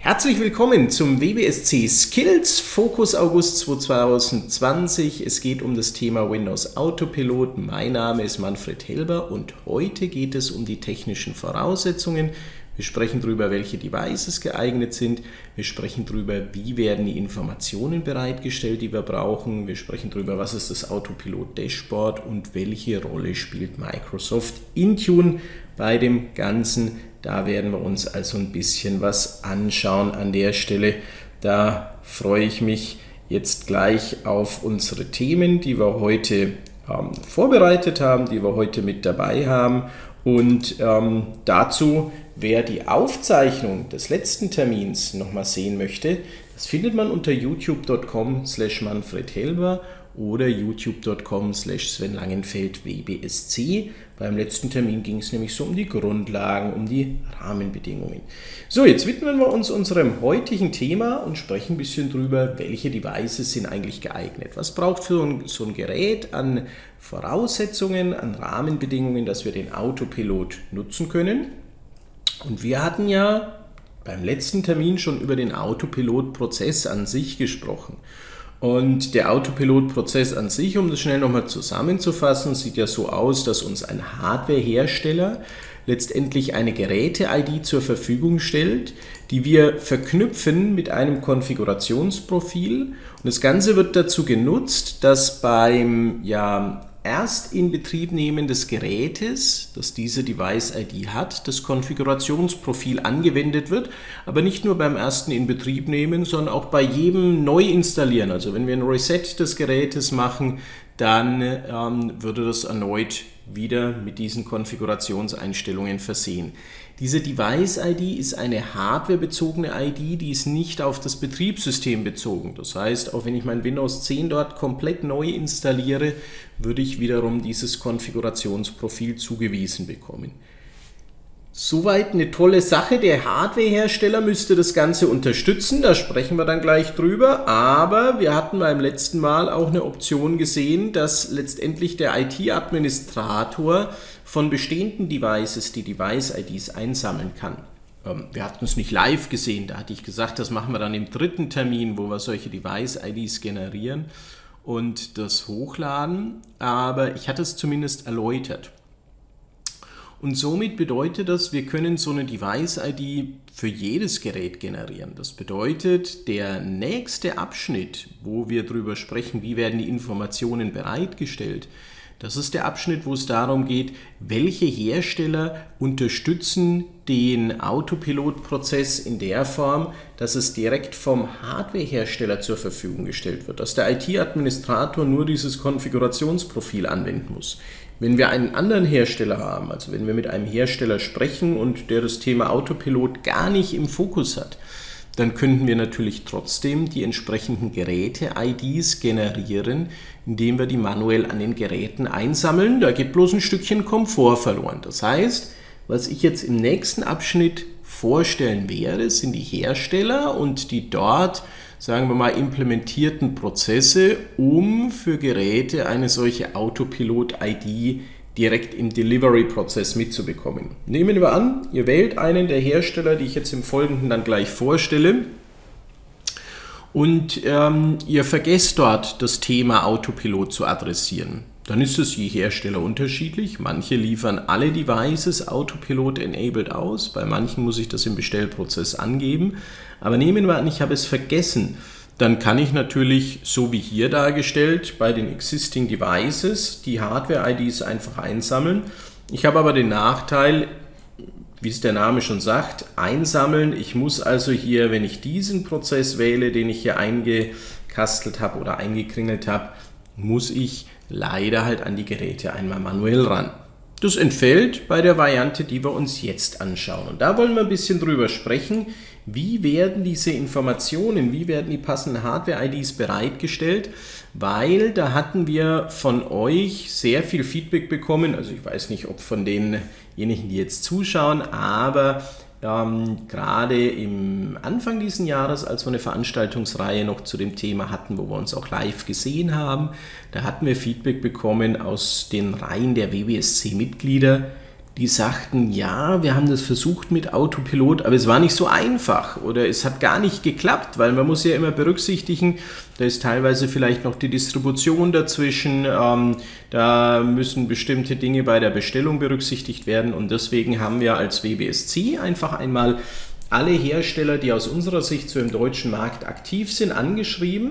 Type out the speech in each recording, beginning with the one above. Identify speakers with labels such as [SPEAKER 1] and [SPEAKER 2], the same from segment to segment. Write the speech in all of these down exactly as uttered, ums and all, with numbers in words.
[SPEAKER 1] Herzlich willkommen zum W B S C Skills Fokus August zweitausendzwanzig. Es geht um das Thema Windows Autopilot. Mein Name ist Manfred Helber und heute geht es um die technischen Voraussetzungen. Wir sprechen darüber, welche Devices geeignet sind. Wir sprechen darüber, wie werden die Informationen bereitgestellt, die wir brauchen. Wir sprechen darüber, was ist das Autopilot Dashboard und welche Rolle spielt Microsoft Intune bei dem Ganzen. Da werden wir uns also ein bisschen was anschauen an der Stelle. Da freue ich mich jetzt gleich auf unsere Themen, die wir heute ähm, vorbereitet haben, die wir heute mit dabei haben. Und ähm, dazu, wer die Aufzeichnung des letzten Termins nochmal sehen möchte, das findet man unter youtube punkt com slash Manfred Helber oder youtube punkt com slash Sven Langenfeld W B S C. Beim letzten Termin ging es nämlich so um die Grundlagen, um die Rahmenbedingungen. So, jetzt widmen wir uns unserem heutigen Thema und sprechen ein bisschen drüber, welche Devices sind eigentlich geeignet. Was braucht für so ein Gerät an Voraussetzungen, an Rahmenbedingungen, dass wir den Autopilot nutzen können. Und wir hatten ja beim letzten Termin schon über den Autopilot-Prozess an sich gesprochen. Und der Autopilot-Prozess an sich, um das schnell nochmal zusammenzufassen, sieht ja so aus, dass uns ein Hardwarehersteller letztendlich eine Geräte-I D zur Verfügung stellt, die wir verknüpfen mit einem Konfigurationsprofil. Und das Ganze wird dazu genutzt, dass beim ja, Erstinbetriebnehmen des Gerätes, das diese Device-I D hat, das Konfigurationsprofil angewendet wird, aber nicht nur beim ersten Inbetriebnehmen, sondern auch bei jedem Neuinstallieren. Also wenn wir ein Reset des Gerätes machen, dann ähm, würde das erneut wieder mit diesen Konfigurationseinstellungen versehen. Diese Device-I D ist eine hardwarebezogene I D, die ist nicht auf das Betriebssystem bezogen. Das heißt, auch wenn ich mein Windows zehn dort komplett neu installiere, würde ich wiederum dieses Konfigurationsprofil zugewiesen bekommen. Soweit eine tolle Sache. Der Hardwarehersteller müsste das Ganze unterstützen, da sprechen wir dann gleich drüber. Aber wir hatten beim letzten Mal auch eine Option gesehen, dass letztendlich der I T-Administrator von bestehenden Devices die Device-I Ds einsammeln kann. Wir hatten es nicht live gesehen, da hatte ich gesagt, das machen wir dann im dritten Termin, wo wir solche Device-I Ds generieren und das hochladen. Aber ich hatte es zumindest erläutert. Und somit bedeutet das, wir können so eine Device-I D für jedes Gerät generieren. Das bedeutet, der nächste Abschnitt, wo wir darüber sprechen, wie werden die Informationen bereitgestellt, das ist der Abschnitt, wo es darum geht, welche Hersteller unterstützen den Autopilot-Prozess in der Form, dass es direkt vom Hardwarehersteller zur Verfügung gestellt wird, dass der I T-Administrator nur dieses Konfigurationsprofil anwenden muss. Wenn wir einen anderen Hersteller haben, also wenn wir mit einem Hersteller sprechen und der das Thema Autopilot gar nicht im Fokus hat, dann könnten wir natürlich trotzdem die entsprechenden Geräte-I Ds generieren, indem wir die manuell an den Geräten einsammeln. Da geht bloß ein Stückchen Komfort verloren. Das heißt, was ich jetzt im nächsten Abschnitt vorstellen werde, sind die Hersteller und die dort, sagen wir mal, implementierten Prozesse, um für Geräte eine solche Autopilot-I D direkt im Delivery-Prozess mitzubekommen. Nehmen wir an, ihr wählt einen der Hersteller, die ich jetzt im Folgenden dann gleich vorstelle, und ähm, ihr vergesst dort das Thema Autopilot zu adressieren. Dann ist es je Hersteller unterschiedlich. Manche liefern alle Devices Autopilot-enabled aus, bei manchen muss ich das im Bestellprozess angeben. Aber nehmen wir an, ich habe es vergessen. Dann kann ich natürlich, so wie hier dargestellt, bei den Existing Devices die Hardware-I Ds einfach einsammeln. Ich habe aber den Nachteil, wie es der Name schon sagt, einsammeln. Ich muss also hier, wenn ich diesen Prozess wähle, den ich hier eingekastelt habe oder eingekringelt habe, muss ich leider halt an die Geräte einmal manuell ran. Das entfällt bei der Variante, die wir uns jetzt anschauen. Und da wollen wir ein bisschen drüber sprechen, wie werden diese Informationen, wie werden die passenden Hardware-I Ds bereitgestellt, weil da hatten wir von euch sehr viel Feedback bekommen, also ich weiß nicht, ob von denjenigen, die jetzt zuschauen, aber ähm, gerade im Anfang dieses Jahres, als wir eine Veranstaltungsreihe noch zu dem Thema hatten, wo wir uns auch live gesehen haben, da hatten wir Feedback bekommen aus den Reihen der W B S C-Mitglieder, die sagten, ja, wir haben das versucht mit Autopilot, aber es war nicht so einfach oder es hat gar nicht geklappt, weil man muss ja immer berücksichtigen, da ist teilweise vielleicht noch die Distribution dazwischen, ähm, da müssen bestimmte Dinge bei der Bestellung berücksichtigt werden und deswegen haben wir als W B S C einfach einmal alle Hersteller, die aus unserer Sicht so im deutschen Markt aktiv sind, angeschrieben.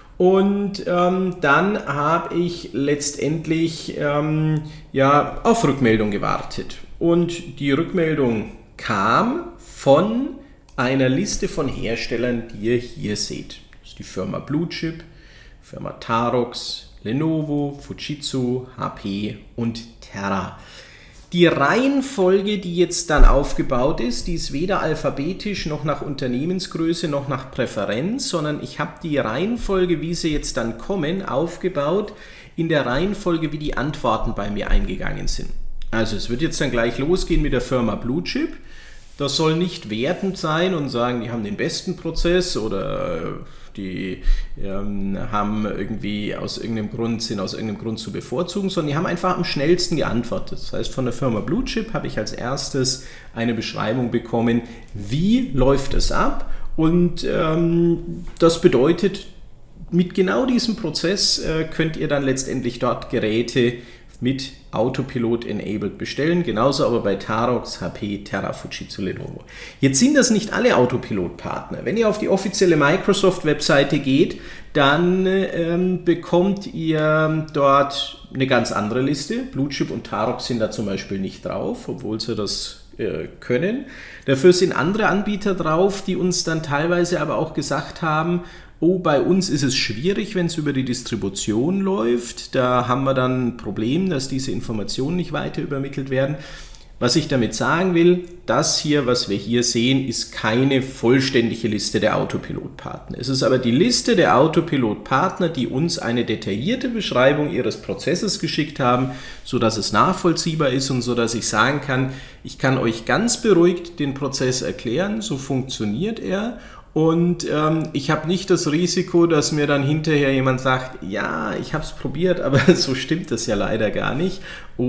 [SPEAKER 1] Und ähm, dann habe ich letztendlich ähm, ja, auf Rückmeldung gewartet. Und die Rückmeldung kam von einer Liste von Herstellern, die ihr hier seht. Das ist die Firma Bluechip, Firma Tarox, Lenovo, Fujitsu, H P und Terra. Die Reihenfolge, die jetzt dann aufgebaut ist, die ist weder alphabetisch noch nach Unternehmensgröße noch nach Präferenz, sondern ich habe die Reihenfolge, wie sie jetzt dann kommen, aufgebaut in der Reihenfolge, wie die Antworten bei mir eingegangen sind. Also es wird jetzt dann gleich losgehen mit der Firma Bluechip. Das soll nicht wertend sein und sagen, die haben den besten Prozess oder die ähm, haben irgendwie aus irgendeinem Grund, sind aus irgendeinem Grund zu bevorzugen, sondern die haben einfach am schnellsten geantwortet. Das heißt, von der Firma Bluechip habe ich als erstes eine Beschreibung bekommen, wie läuft es ab und ähm, das bedeutet, mit genau diesem Prozess äh, könnt ihr dann letztendlich dort Geräte mit Autopilot enabled bestellen, genauso aber bei Tarox, H P, Terra, Fujitsu, Lenovo. Jetzt sind das nicht alle Autopilot-Partner. Wenn ihr auf die offizielle Microsoft-Webseite geht, dann ähm, bekommt ihr dort eine ganz andere Liste. Bluechip und Tarox sind da zum Beispiel nicht drauf, obwohl sie das äh, können. Dafür sind andere Anbieter drauf, die uns dann teilweise aber auch gesagt haben, oh, bei uns ist es schwierig, wenn es über die Distribution läuft. Da haben wir dann ein Problem, dass diese Informationen nicht weiter übermittelt werden. Was ich damit sagen will, das hier, was wir hier sehen, ist keine vollständige Liste der Autopilot-Partner. Es ist aber die Liste der Autopilot-Partner, die uns eine detaillierte Beschreibung ihres Prozesses geschickt haben, sodass es nachvollziehbar ist und sodass ich sagen kann, ich kann euch ganz beruhigt den Prozess erklären, so funktioniert er. Und ähm, ich habe nicht das Risiko, dass mir dann hinterher jemand sagt, ja, ich habe es probiert, aber so stimmt das ja leider gar nicht.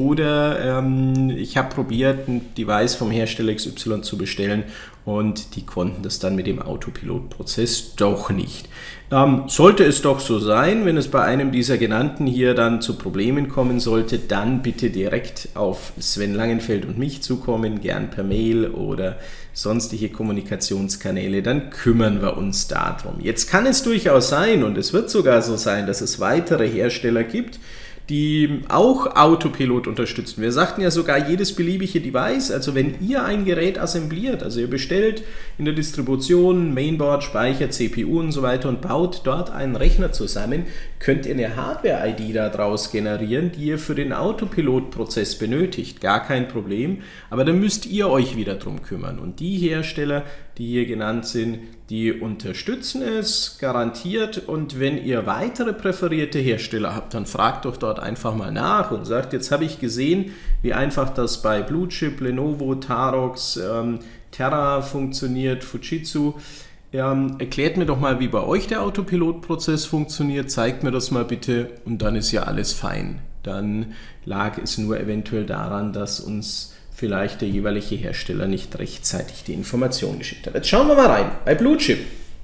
[SPEAKER 1] Oder ähm, ich habe probiert, ein Device vom Hersteller X Y zu bestellen und die konnten das dann mit dem Autopilot-Prozess doch nicht. Ähm, sollte es doch so sein, wenn es bei einem dieser genannten hier dann zu Problemen kommen sollte, dann bitte direkt auf Sven Langenfeld und mich zukommen, gern per Mail oder sonstige Kommunikationskanäle, dann kümmern wir uns darum. Jetzt kann es durchaus sein und es wird sogar so sein, dass es weitere Hersteller gibt, die auch Autopilot unterstützen. Wir sagten ja sogar jedes beliebige Device, also wenn ihr ein Gerät assembliert, also ihr bestellt in der Distribution Mainboard, Speicher, C P U und so weiter und baut dort einen Rechner zusammen, könnt ihr eine Hardware-I D daraus generieren, die ihr für den Autopilot-Prozess benötigt. Gar kein Problem, aber dann müsst ihr euch wieder drum kümmern. Und die Hersteller, die hier genannt sind, die unterstützen es garantiert und wenn ihr weitere präferierte Hersteller habt, dann fragt doch dort einfach mal nach und sagt, jetzt habe ich gesehen, wie einfach das bei Bluechip, Lenovo, Tarox, ähm, Terra funktioniert, Fujitsu. Ähm, erklärt mir doch mal, wie bei euch der Autopilot-Prozess funktioniert, zeigt mir das mal bitte und dann ist ja alles fein. Dann lag es nur eventuell daran, dass uns vielleicht der jeweilige Hersteller nicht rechtzeitig die Information geschickt hat. Jetzt schauen wir mal rein. Bei Bluechip.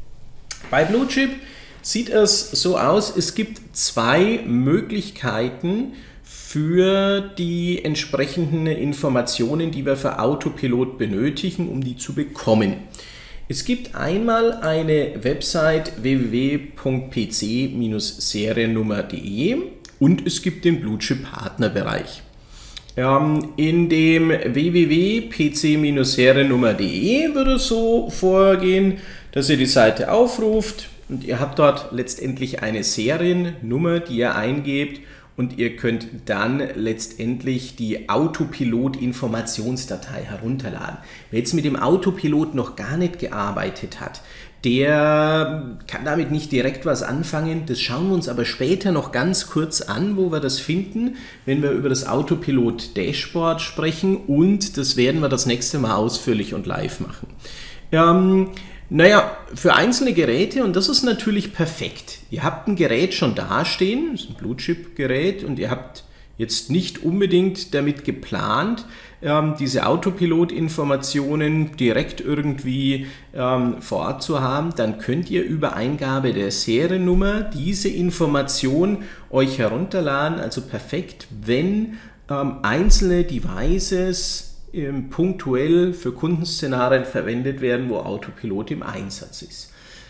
[SPEAKER 1] Bei Bluechip sieht es so aus, es gibt zwei Möglichkeiten für die entsprechenden Informationen, die wir für Autopilot benötigen, um die zu bekommen. Es gibt einmal eine Website w w w punkt p c Bindestrich seriennummer punkt de und es gibt den Bluechip Partnerbereich. In dem w w w punkt p c Bindestrich seriennummer punkt de würde es so vorgehen, dass ihr die Seite aufruft und ihr habt dort letztendlich eine Seriennummer, die ihr eingebt und ihr könnt dann letztendlich die Autopilot-Informationsdatei herunterladen. Wer jetzt mit dem Autopilot noch gar nicht gearbeitet hat, der kann damit nicht direkt was anfangen. Das schauen wir uns aber später noch ganz kurz an, wo wir das finden, wenn wir über das Autopilot-Dashboard sprechen und das werden wir das nächste Mal ausführlich und live machen. Ähm, Naja, für einzelne Geräte, und das ist natürlich perfekt. Ihr habt ein Gerät schon dastehen, das ist ein Bluechip-Gerät, und ihr habt jetzt nicht unbedingt damit geplant, ähm, diese Autopilot-Informationen direkt irgendwie ähm, vor Ort zu haben, dann könnt ihr über Eingabe der Seriennummer diese Information euch herunterladen, also perfekt, wenn ähm, einzelne Devices ähm, punktuell für Kundenszenarien verwendet werden, wo Autopilot im Einsatz ist.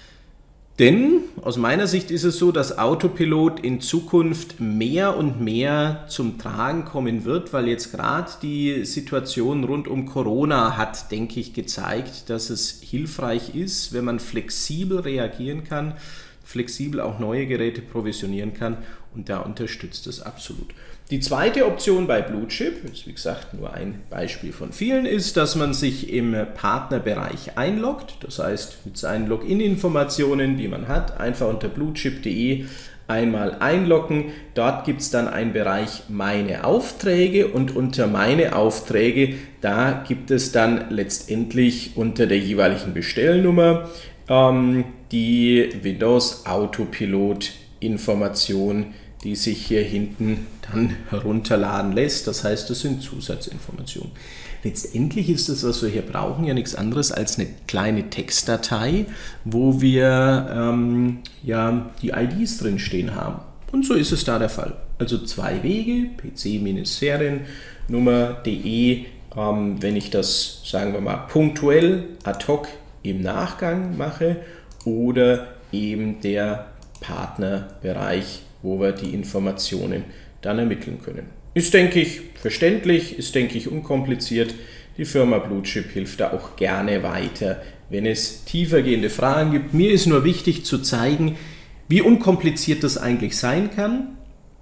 [SPEAKER 1] Denn aus meiner Sicht ist es so, dass Autopilot in Zukunft mehr und mehr zum Tragen kommen wird, weil jetzt gerade die Situation rund um Corona hat, denke ich, gezeigt, dass es hilfreich ist, wenn man flexibel reagieren kann, flexibel auch neue Geräte provisionieren kann, und da unterstützt es absolut. Die zweite Option bei Bluechip, ist wie gesagt nur ein Beispiel von vielen, ist, dass man sich im Partnerbereich einloggt. Das heißt, mit seinen Login-Informationen, die man hat, einfach unter bluechip punkt de einmal einloggen. Dort gibt es dann einen Bereich Meine Aufträge, und unter Meine Aufträge, da gibt es dann letztendlich unter der jeweiligen Bestellnummer ähm, die Windows Autopilot Information, die sich hier hinten dann herunterladen lässt. Das heißt, das sind Zusatzinformationen. Letztendlich ist das, was wir hier brauchen, ja nichts anderes als eine kleine Textdatei, wo wir ähm, ja, die I Ds drin stehen haben. Und so ist es da der Fall. Also zwei Wege, p c-seriennummer punkt de, ähm, wenn ich das, sagen wir mal, punktuell, ad hoc im Nachgang mache, oder eben der Partnerbereich, wo wir die Informationen dann ermitteln können. Ist, denke ich, verständlich, ist, denke ich, unkompliziert. Die Firma Bluechip hilft da auch gerne weiter, wenn es tiefergehende Fragen gibt. Mir ist nur wichtig zu zeigen, wie unkompliziert das eigentlich sein kann.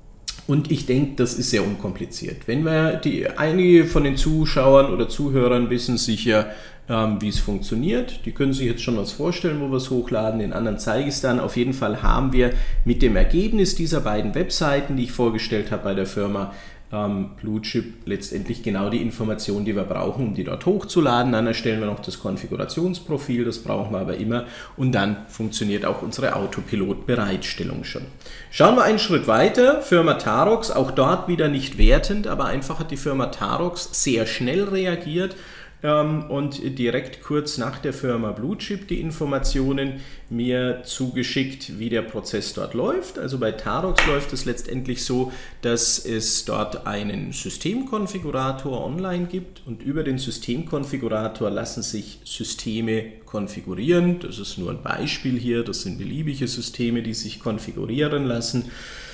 [SPEAKER 1] Und ich denke, das ist sehr unkompliziert. Wenn wir die, einige von den Zuschauern oder Zuhörern wissen sicher, ähm, wie es funktioniert. Die können sich jetzt schon was vorstellen, wo wir es hochladen. Den anderen zeige ich es dann. Auf jeden Fall haben wir mit dem Ergebnis dieser beiden Webseiten, die ich vorgestellt habe bei der Firma ähm, Bluechip, letztendlich genau die Informationen, die wir brauchen, um die dort hochzuladen. Dann erstellen wir noch das Konfigurationsprofil, das brauchen wir aber immer. Und dann funktioniert auch unsere Autopilot-Bereitstellung schon. Schauen wir einen Schritt weiter. Firma Tarox, auch dort wieder nicht wertend, aber einfach hat die Firma Tarox sehr schnell reagiert ähm, und direkt kurz nach der Firma Bluechip die Informationen mir zugeschickt, wie der Prozess dort läuft. Also bei Tarox läuft es letztendlich so, dass es dort einen Systemkonfigurator online gibt, und über den Systemkonfigurator lassen sich Systeme konfigurieren. Das ist nur ein Beispiel hier, das sind beliebige Systeme, die sich konfigurieren lassen.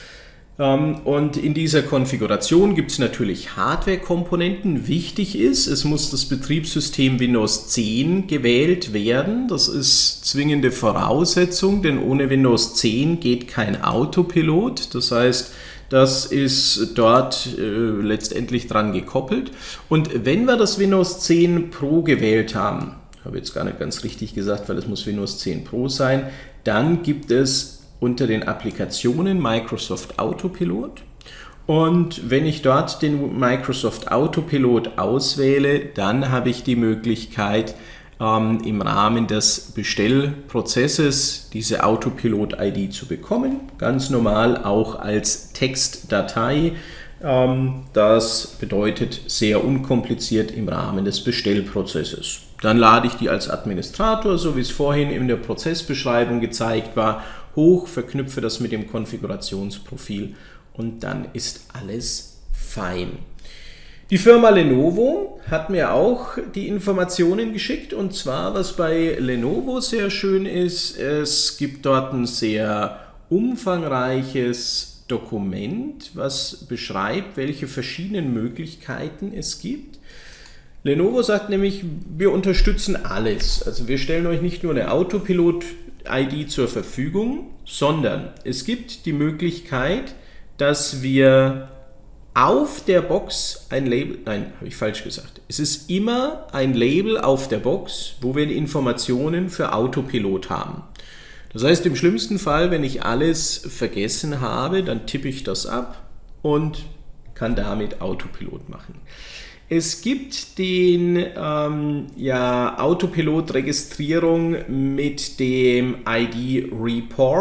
[SPEAKER 1] Und in dieser Konfiguration gibt es natürlich Hardware-Komponenten. Wichtig ist, es muss das Betriebssystem Windows zehn gewählt werden. Das ist zwingende Voraussetzung, denn ohne Windows zehn geht kein Autopilot. Das heißt, das ist dort äh, letztendlich dran gekoppelt. Und wenn wir das Windows zehn Pro gewählt haben, habe jetzt gar nicht ganz richtig gesagt, weil es muss Windows zehn Pro sein, dann gibt es unter den Applikationen Microsoft Autopilot, und wenn ich dort den Microsoft Autopilot auswähle, dann habe ich die Möglichkeit, ähm, im Rahmen des Bestellprozesses diese Autopilot-I D zu bekommen, ganz normal auch als Textdatei. Ähm, das bedeutet sehr unkompliziert im Rahmen des Bestellprozesses. Dann lade ich die als Administrator, so wie es vorhin in der Prozessbeschreibung gezeigt war, hoch, verknüpfe das mit dem Konfigurationsprofil, und dann ist alles fein. Die Firma Lenovo hat mir auch die Informationen geschickt, und zwar, was bei Lenovo sehr schön ist, es gibt dort ein sehr umfangreiches Dokument, was beschreibt, welche verschiedenen Möglichkeiten es gibt. Lenovo sagt nämlich, wir unterstützen alles. Also wir stellen euch nicht nur eine Autopilot-I D zur Verfügung, sondern es gibt die Möglichkeit, dass wir auf der Box ein Label, nein, habe ich falsch gesagt, es ist immer ein Label auf der Box, wo wir die Informationen für Autopilot haben. Das heißt, im schlimmsten Fall, wenn ich alles vergessen habe, dann tippe ich das ab und kann damit Autopilot machen. Es gibt den ähm, ja, Autopilot-Registrierung mit dem I D-Report.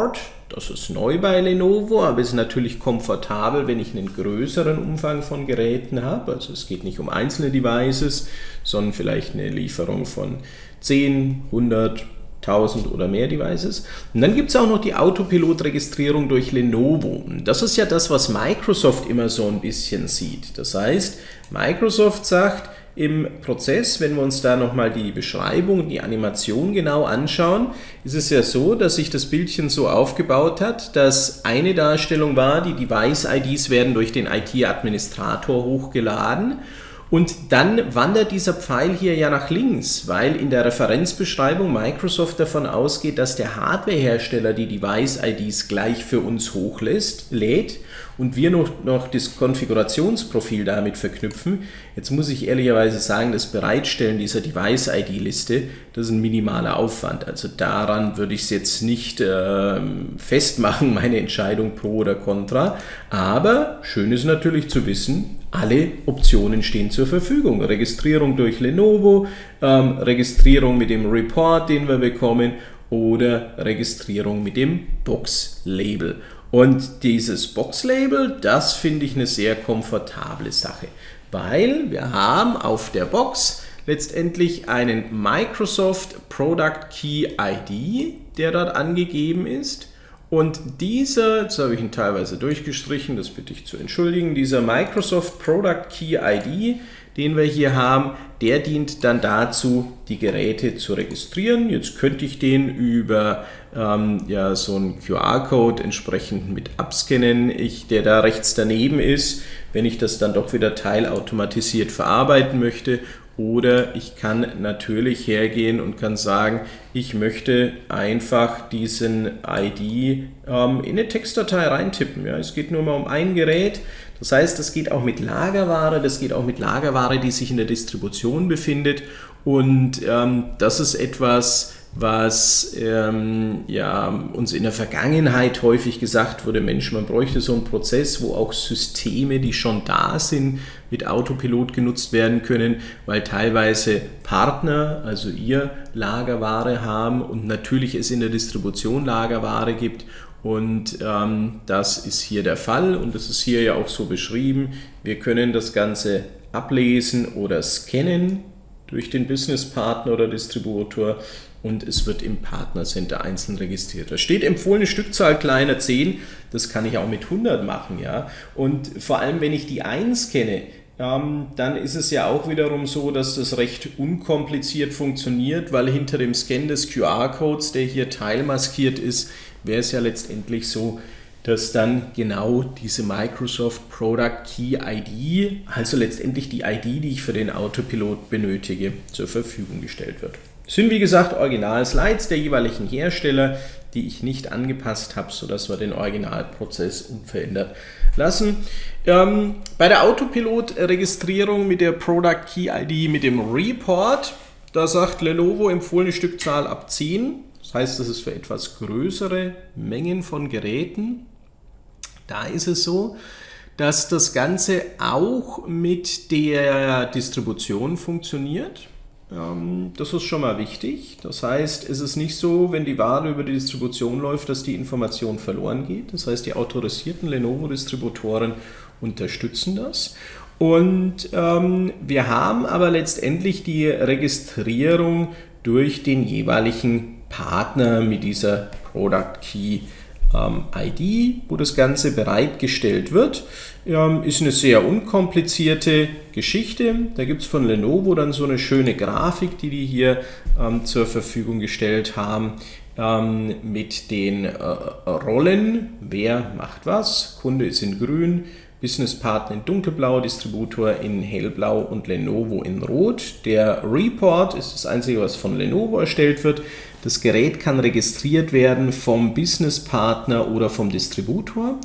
[SPEAKER 1] Das ist neu bei Lenovo, aber ist natürlich komfortabel, wenn ich einen größeren Umfang von Geräten habe. Also es geht nicht um einzelne Devices, sondern vielleicht eine Lieferung von zehn, hundert, tausend oder mehr Devices. Und dann gibt es auch noch die Autopilot-Registrierung durch Lenovo. Das ist ja das, was Microsoft immer so ein bisschen sieht. Das heißt, Microsoft sagt, im Prozess, wenn wir uns da nochmal die Beschreibung, die Animation genau anschauen, ist es ja so, dass sich das Bildchen so aufgebaut hat, dass eine Darstellung war, die Device-I Ds werden durch den I T-Administrator hochgeladen und dann wandert dieser Pfeil hier ja nach links, weil in der Referenzbeschreibung Microsoft davon ausgeht, dass der Hardwarehersteller die Device-I Ds gleich für uns hochlässt, lädt und wir noch, noch das Konfigurationsprofil damit verknüpfen. Jetzt muss ich ehrlicherweise sagen, das Bereitstellen dieser Device-I D-Liste, das ist ein minimaler Aufwand. Also daran würde ich es jetzt nicht äh, festmachen, meine Entscheidung pro oder contra. Aber schön ist natürlich zu wissen, alle Optionen stehen zur Verfügung. Registrierung durch Lenovo, ähm, Registrierung mit dem Report, den wir bekommen, oder Registrierung mit dem Box-Label. Und dieses Box-Label, das finde ich eine sehr komfortable Sache, weil wir haben auf der Box letztendlich einen Microsoft Product Key I D, der dort angegeben ist. Und dieser, jetzt habe ich ihn teilweise durchgestrichen, das bitte ich zu entschuldigen, dieser Microsoft Product Key I D, den wir hier haben, der dient dann dazu, die Geräte zu registrieren. Jetzt könnte ich den über ähm, ja, so einen Q R-Code entsprechend mit abscannen, ich, der da rechts daneben ist, wenn ich das dann doch wieder teilautomatisiert verarbeiten möchte. Oder ich kann natürlich hergehen und kann sagen, ich möchte einfach diesen I D ähm, in eine Textdatei reintippen. Ja, es geht nur mal um ein Gerät. Das heißt, das geht auch mit Lagerware, das geht auch mit Lagerware, die sich in der Distribution befindet. Und ähm, das ist etwas, was ähm, ja, uns in der Vergangenheit häufig gesagt wurde, Mensch, man bräuchte so einen Prozess, wo auch Systeme, die schon da sind, mit Autopilot genutzt werden können, weil teilweise Partner, also ihr, Lagerware haben und natürlich es in der Distribution Lagerware gibt. Und ähm, das ist hier der Fall und das ist hier ja auch so beschrieben. Wir können das Ganze ablesen oder scannen durch den Businesspartner oder Distributor und es wird im Partnercenter einzeln registriert. Da steht empfohlene Stückzahl kleiner zehn, das kann ich auch mit hundert machen. Ja? Und vor allem, wenn ich die eins kenne, ähm, dann ist es ja auch wiederum so, dass das recht unkompliziert funktioniert, weil hinter dem Scan des Q R-Codes, der hier teilmaskiert ist, wäre es ja letztendlich so, dass dann genau diese Microsoft Product Key I D, also letztendlich die I D, die ich für den Autopilot benötige, zur Verfügung gestellt wird. Das sind wie gesagt Original-Slides der jeweiligen Hersteller, die ich nicht angepasst habe, sodass wir den Originalprozess unverändert lassen. Ähm, bei der Autopilot-Registrierung mit der Product Key I D mit dem Report, da sagt Lenovo empfohlene Stückzahl ab zehn. Das heißt, das ist für etwas größere Mengen von Geräten. Da ist es so, dass das Ganze auch mit der Distribution funktioniert. Das ist schon mal wichtig. Das heißt, es ist nicht so, wenn die Ware über die Distribution läuft, dass die Information verloren geht. Das heißt, die autorisierten Lenovo-Distributoren unterstützen das. Und ähm, wir haben aber letztendlich die Registrierung durch den jeweiligen Partner mit dieser Product Key ähm, I D, wo das Ganze bereitgestellt wird. Ähm, ist eine sehr unkomplizierte Geschichte. Da gibt es von Lenovo dann so eine schöne Grafik, die die hier ähm, zur Verfügung gestellt haben, ähm, mit den äh, Rollen. Wer macht was? Kunde ist in grün, Businesspartner in dunkelblau, Distributor in hellblau und Lenovo in rot. Der Report ist das Einzige, was von Lenovo erstellt wird. Das Gerät kann registriert werden vom Businesspartner oder vom Distributor.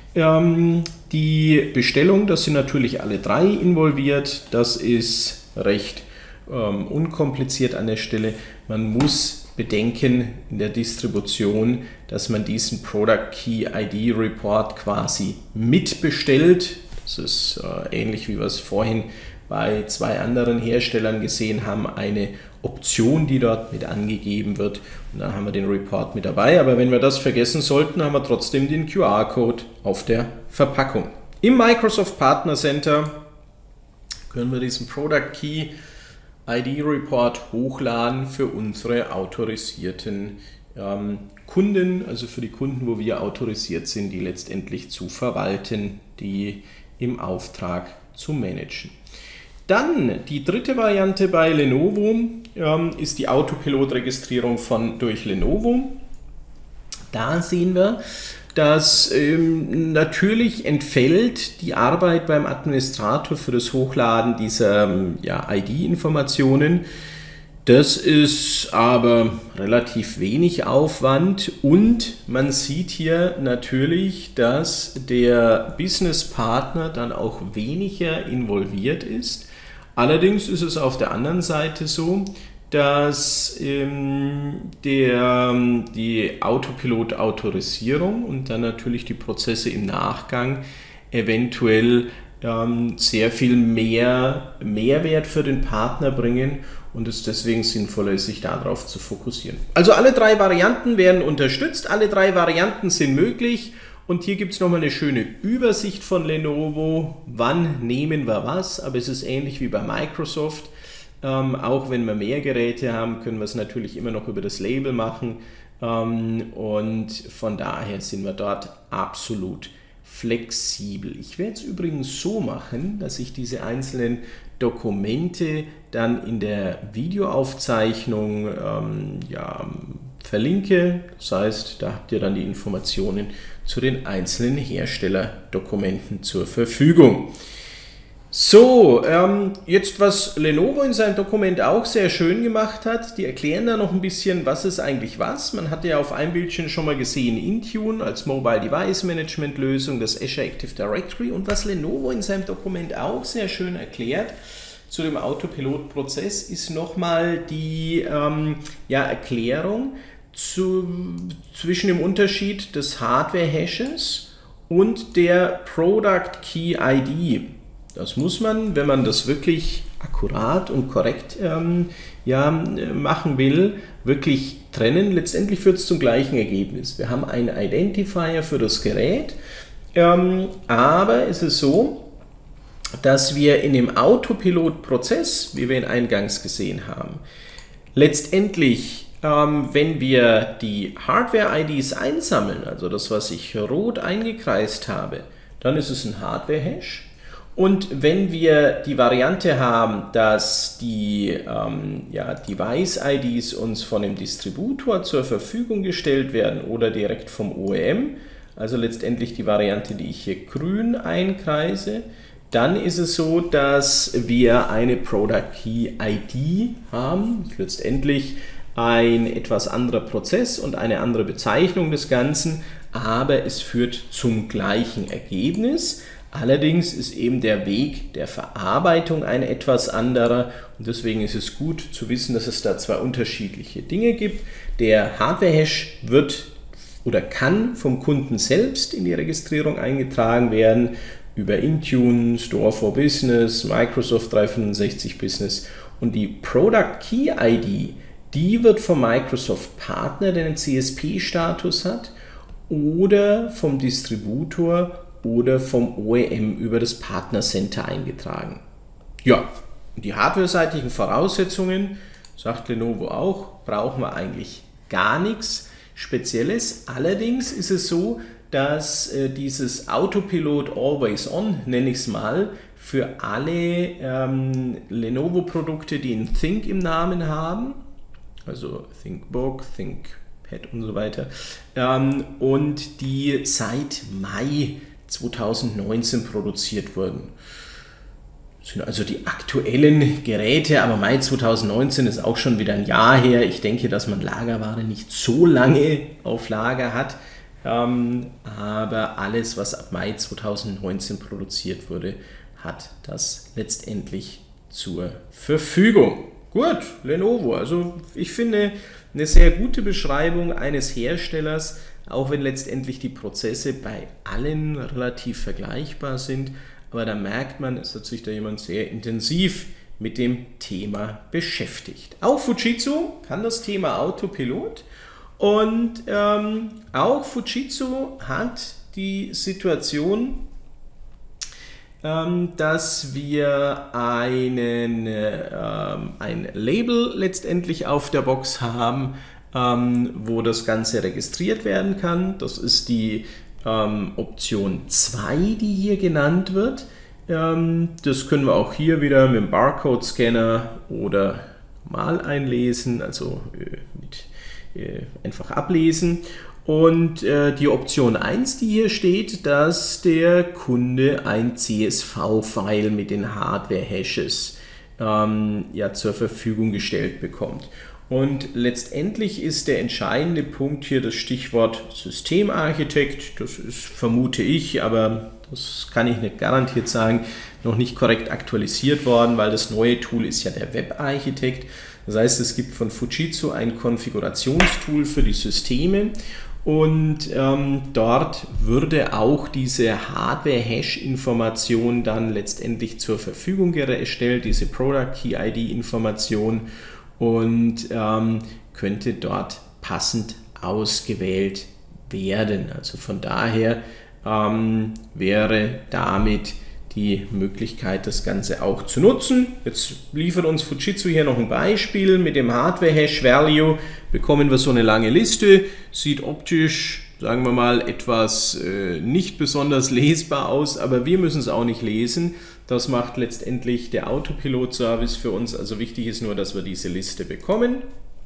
[SPEAKER 1] Ähm, die Bestellung, das sind natürlich alle drei involviert. Das ist recht ähm, unkompliziert an der Stelle. Man muss bedenken in der Distribution, dass man diesen Product Key I D Report quasi mitbestellt. Das ist äh, ähnlich wie wir es vorhin bei zwei anderen Herstellern gesehen haben, eine Option, die dort mit angegeben wird. Und dann haben wir den Report mit dabei. Aber wenn wir das vergessen sollten, haben wir trotzdem den Q R-Code auf der Verpackung. Im Microsoft Partner Center können wir diesen Product Key I D Report hochladen für unsere autorisierten ähm, Kunden, also für die Kunden, wo wir autorisiert sind, die letztendlich zu verwalten, die im Auftrag zu managen. Dann die dritte Variante bei Lenovo ähm, ist die Autopilot-Registrierung von durch Lenovo. Da sehen wir, dass ähm, natürlich entfällt die Arbeit beim Administrator für das Hochladen dieser ja, I D-Informationen. Das ist aber relativ wenig Aufwand und man sieht hier natürlich, dass der Businesspartner dann auch weniger involviert ist. Allerdings ist es auf der anderen Seite so, dass ähm, der, die Autopilot-Autorisierung und dann natürlich die Prozesse im Nachgang eventuell ähm, sehr viel mehr Mehrwert für den Partner bringen und es deswegen sinnvoller ist, sich darauf zu fokussieren. Also alle drei Varianten werden unterstützt, alle drei Varianten sind möglich und hier gibt es nochmal eine schöne Übersicht von Lenovo, wann nehmen wir was, aber es ist ähnlich wie bei Microsoft. Ähm, auch wenn wir mehr Geräte haben, können wir es natürlich immer noch über das Label machen ähm, und von daher sind wir dort absolut flexibel. Ich werde es übrigens so machen, dass ich diese einzelnen Dokumente dann in der Videoaufzeichnung ähm, ja, verlinke. Das heißt, da habt ihr dann die Informationen zu den einzelnen Herstellerdokumenten zur Verfügung. So, ähm, jetzt was Lenovo in seinem Dokument auch sehr schön gemacht hat, die erklären da noch ein bisschen, was ist eigentlich was. Man hatte ja auf einem Bildchen schon mal gesehen Intune als Mobile Device Management Lösung, das Azure Active Directory und was Lenovo in seinem Dokument auch sehr schön erklärt zu dem Autopilot-Prozess ist nochmal die ähm, ja, Erklärung zu, zwischen dem Unterschied des Hardware-Hashes und der Product Key I D. Das muss man, wenn man das wirklich akkurat und korrekt ähm, ja, machen will, wirklich trennen. Letztendlich führt es zum gleichen Ergebnis. Wir haben einen Identifier für das Gerät, ähm, aber es ist so, dass wir in dem Autopilot-Prozess, wie wir ihn eingangs gesehen haben, letztendlich, ähm, wenn wir die Hardware-I Ds einsammeln, also das, was ich rot eingekreist habe, dann ist es ein Hardware-Hash. Und wenn wir die Variante haben, dass die ähm, ja, Device-I Ds uns von dem Distributor zur Verfügung gestellt werden oder direkt vom O E M, also letztendlich die Variante, die ich hier grün einkreise, dann ist es so, dass wir eine Product Key I D haben, letztendlich ein etwas anderer Prozess und eine andere Bezeichnung des Ganzen, aber es führt zum gleichen Ergebnis. Allerdings ist eben der Weg der Verarbeitung ein etwas anderer und deswegen ist es gut zu wissen, dass es da zwei unterschiedliche Dinge gibt. Der Hardware-Hash wird oder kann vom Kunden selbst in die Registrierung eingetragen werden über Intune, Store for Business, Microsoft dreihundertfünfundsechzig Business und die Product Key I D, die wird vom Microsoft Partner, der einen C S P-Status hat, oder vom Distributor oder vom O E M über das Partner Center eingetragen. Ja, die hardwareseitigen Voraussetzungen, sagt Lenovo auch, brauchen wir eigentlich gar nichts Spezielles. Allerdings ist es so, dass äh, dieses Autopilot Always On, nenne ich es mal, für alle ähm, Lenovo-Produkte, die ein Think im Namen haben, also ThinkBook, ThinkPad und so weiter, ähm, und die seit Mai zweitausendneunzehn produziert wurden. Das sind also die aktuellen Geräte, aber Mai zweitausendneunzehn ist auch schon wieder ein Jahr her. Ich denke, dass man Lagerware nicht so lange auf Lager hat, ähm, aber alles, was ab Mai zweitausendneunzehn produziert wurde, hat das letztendlich zur Verfügung. Gut, Lenovo, also ich finde eine sehr gute Beschreibung eines Herstellers, auch wenn letztendlich die Prozesse bei allen relativ vergleichbar sind, aber da merkt man, es hat sich da jemand sehr intensiv mit dem Thema beschäftigt. Auch Fujitsu kann das Thema Autopilot und ähm, auch Fujitsu hat die Situation, ähm, dass wir einen, ähm, ein Label letztendlich auf der Box haben, ähm, wo das Ganze registriert werden kann. Das ist die ähm, Option zwei, die hier genannt wird. Ähm, das können wir auch hier wieder mit dem Barcode-Scanner oder mal einlesen, also äh, mit, äh, einfach ablesen. Und äh, die Option eins, die hier steht, dass der Kunde ein C S V-File mit den Hardware-Hashes ähm, ja, zur Verfügung gestellt bekommt. Und letztendlich ist der entscheidende Punkt hier das Stichwort Systemarchitekt. Das ist, vermute ich, aber das kann ich nicht garantiert sagen, noch nicht korrekt aktualisiert worden, weil das neue Tool ist ja der Webarchitekt. Das heißt, es gibt von Fujitsu ein Konfigurationstool für die Systeme. Und ähm, dort würde auch diese Hardware-Hash-Information dann letztendlich zur Verfügung gestellt, diese Product Key I D-Information, und ähm, könnte dort passend ausgewählt werden. Also von daher ähm, wäre damit die Möglichkeit, das Ganze auch zu nutzen. Jetzt liefert uns Fujitsu hier noch ein Beispiel. Mit dem Hardware-Hash-Value bekommen wir so eine lange Liste. Sieht optisch, sagen wir mal, etwas äh, nicht besonders lesbar aus, aber wir müssen es auch nicht lesen. Das macht letztendlich der Autopilot-Service für uns. Also wichtig ist nur, dass wir diese Liste bekommen.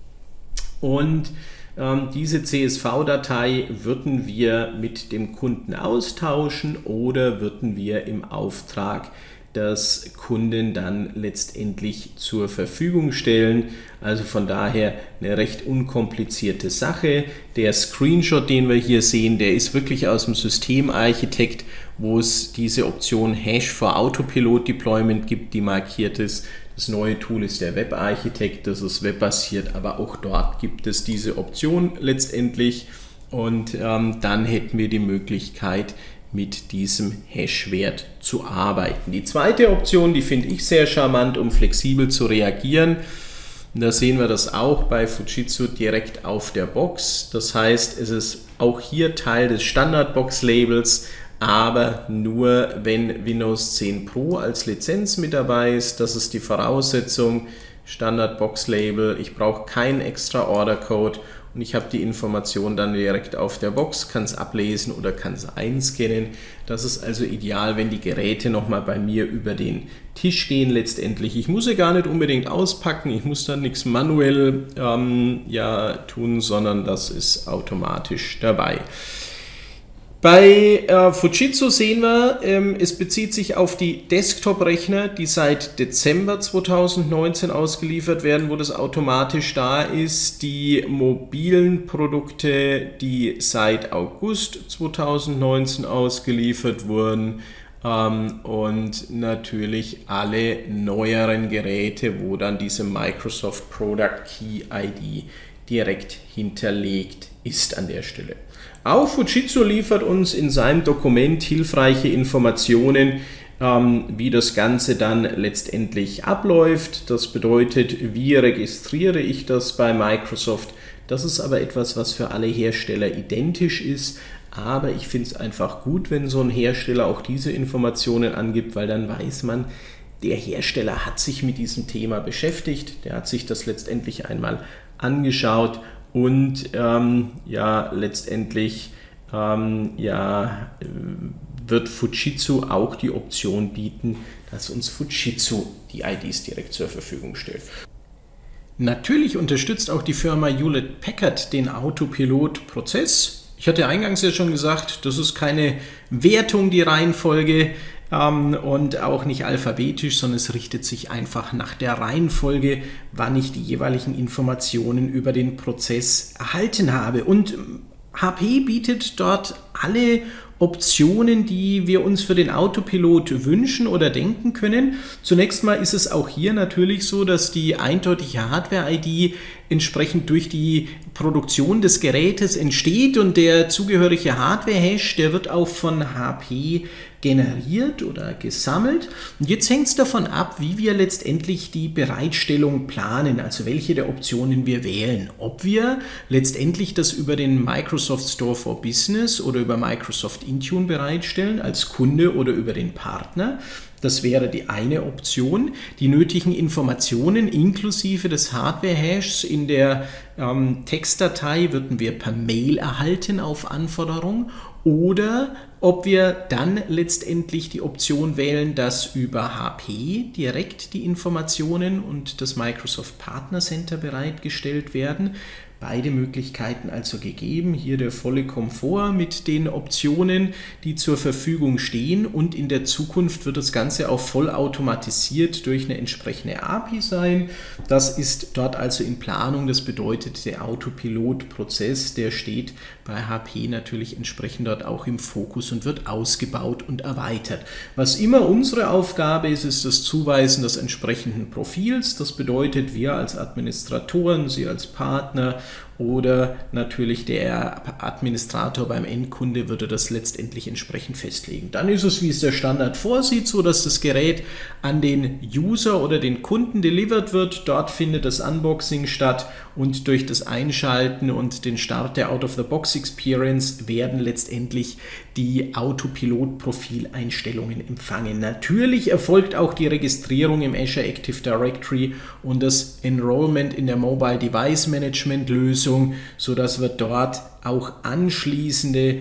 [SPEAKER 1] Und ähm, diese C S V-Datei würden wir mit dem Kunden austauschen oder würden wir im Auftrag des Kunden dann letztendlich zur Verfügung stellen. Also von daher eine recht unkomplizierte Sache. Der Screenshot, den wir hier sehen, der ist wirklich aus dem Systemarchitekt, wo es diese Option Hash for Autopilot Deployment gibt, die markiert ist. Das neue Tool ist der Webarchitekt, das ist webbasiert, aber auch dort gibt es diese Option letztendlich. Und ähm, dann hätten wir die Möglichkeit, mit diesem Hash-Wert zu arbeiten. Die zweite Option, die finde ich sehr charmant, um flexibel zu reagieren. Und da sehen wir das auch bei Fujitsu direkt auf der Box. Das heißt, es ist auch hier Teil des Standard-Box-Labels, aber nur wenn Windows zehn Pro als Lizenz mit dabei ist. Das ist die Voraussetzung. Standard-Box-Label. Ich brauche keinen extra Order-Code. Und ich habe die Information dann direkt auf der Box, kann es ablesen oder kann es einscannen. Das ist also ideal, wenn die Geräte nochmal bei mir über den Tisch gehen letztendlich. Ich muss sie gar nicht unbedingt auspacken, ich muss dann nichts manuell ähm, ja, tun, sondern das ist automatisch dabei. Bei äh, Fujitsu sehen wir, ähm, es bezieht sich auf die Desktop-Rechner, die seit Dezember zweitausendneunzehn ausgeliefert werden, wo das automatisch da ist. Die mobilen Produkte, die seit August zweitausendneunzehn ausgeliefert wurden. Ähm, und natürlich alle neueren Geräte, wo dann diese Microsoft Product Key I D direkt hinterlegt ist an der Stelle. Auch Fujitsu liefert uns in seinem Dokument hilfreiche Informationen, ähm, wie das Ganze dann letztendlich abläuft. Das bedeutet, wie registriere ich das bei Microsoft? Das ist aber etwas, was für alle Hersteller identisch ist. Aber ich finde es einfach gut, wenn so ein Hersteller auch diese Informationen angibt, weil dann weiß man, der Hersteller hat sich mit diesem Thema beschäftigt. Der hat sich das letztendlich einmal angeschaut. Und ähm, ja, letztendlich ähm, ja, wird Fujitsu auch die Option bieten, dass uns Fujitsu die I Ds direkt zur Verfügung stellt. Natürlich unterstützt auch die Firma Hewlett Packard den Autopilot-Prozess. Ich hatte eingangs ja schon gesagt, das ist keine Wertung, die Reihenfolge. Ähm, und auch nicht alphabetisch, sondern es richtet sich einfach nach der Reihenfolge, wann ich die jeweiligen Informationen über den Prozess erhalten habe. Und H P bietet dort alle Optionen, die wir uns für den Autopilot wünschen oder denken können. Zunächst mal ist es auch hier natürlich so, dass die eindeutige Hardware-I D entsprechend durch die Produktion des Gerätes entsteht, und der zugehörige Hardware-Hash, der wird auch von H P generiert oder gesammelt. Und jetzt hängt es davon ab, wie wir letztendlich die Bereitstellung planen, also welche der Optionen wir wählen. Ob wir letztendlich das über den Microsoft Store for Business oder über Microsoft Intune bereitstellen als Kunde oder über den Partner. Das wäre die eine Option. Die nötigen Informationen inklusive des Hardware-Hashs in der ähm, Textdatei würden wir per Mail erhalten auf Anforderung, oder ob wir dann letztendlich die Option wählen, dass über H P direkt die Informationen und das Microsoft Partner Center bereitgestellt werden. Beide Möglichkeiten also gegeben. Hier der volle Komfort mit den Optionen, die zur Verfügung stehen, und in der Zukunft wird das Ganze auch vollautomatisiert durch eine entsprechende A P I sein. Das ist dort also in Planung. Das bedeutet, der Autopilot-Prozess, der steht bei H P natürlich entsprechend dort auch im Fokus und wird ausgebaut und erweitert. Was immer unsere Aufgabe ist, ist das Zuweisen des entsprechenden Profils. Das bedeutet, wir als Administratoren, Sie als Partner oder natürlich der Administrator beim Endkunde würde das letztendlich entsprechend festlegen. Dann ist es, wie es der Standard vorsieht, so dass das Gerät an den User oder den Kunden delivered wird. Dort findet das Unboxing statt, und durch das Einschalten und den Start der Out-of-the-Box-Experience werden letztendlich die Autopilot-Profileinstellungen empfangen. Natürlich erfolgt auch die Registrierung im Azure Active Directory und das Enrollment in der Mobile Device Management Lösung, sodass wir dort auch anschließende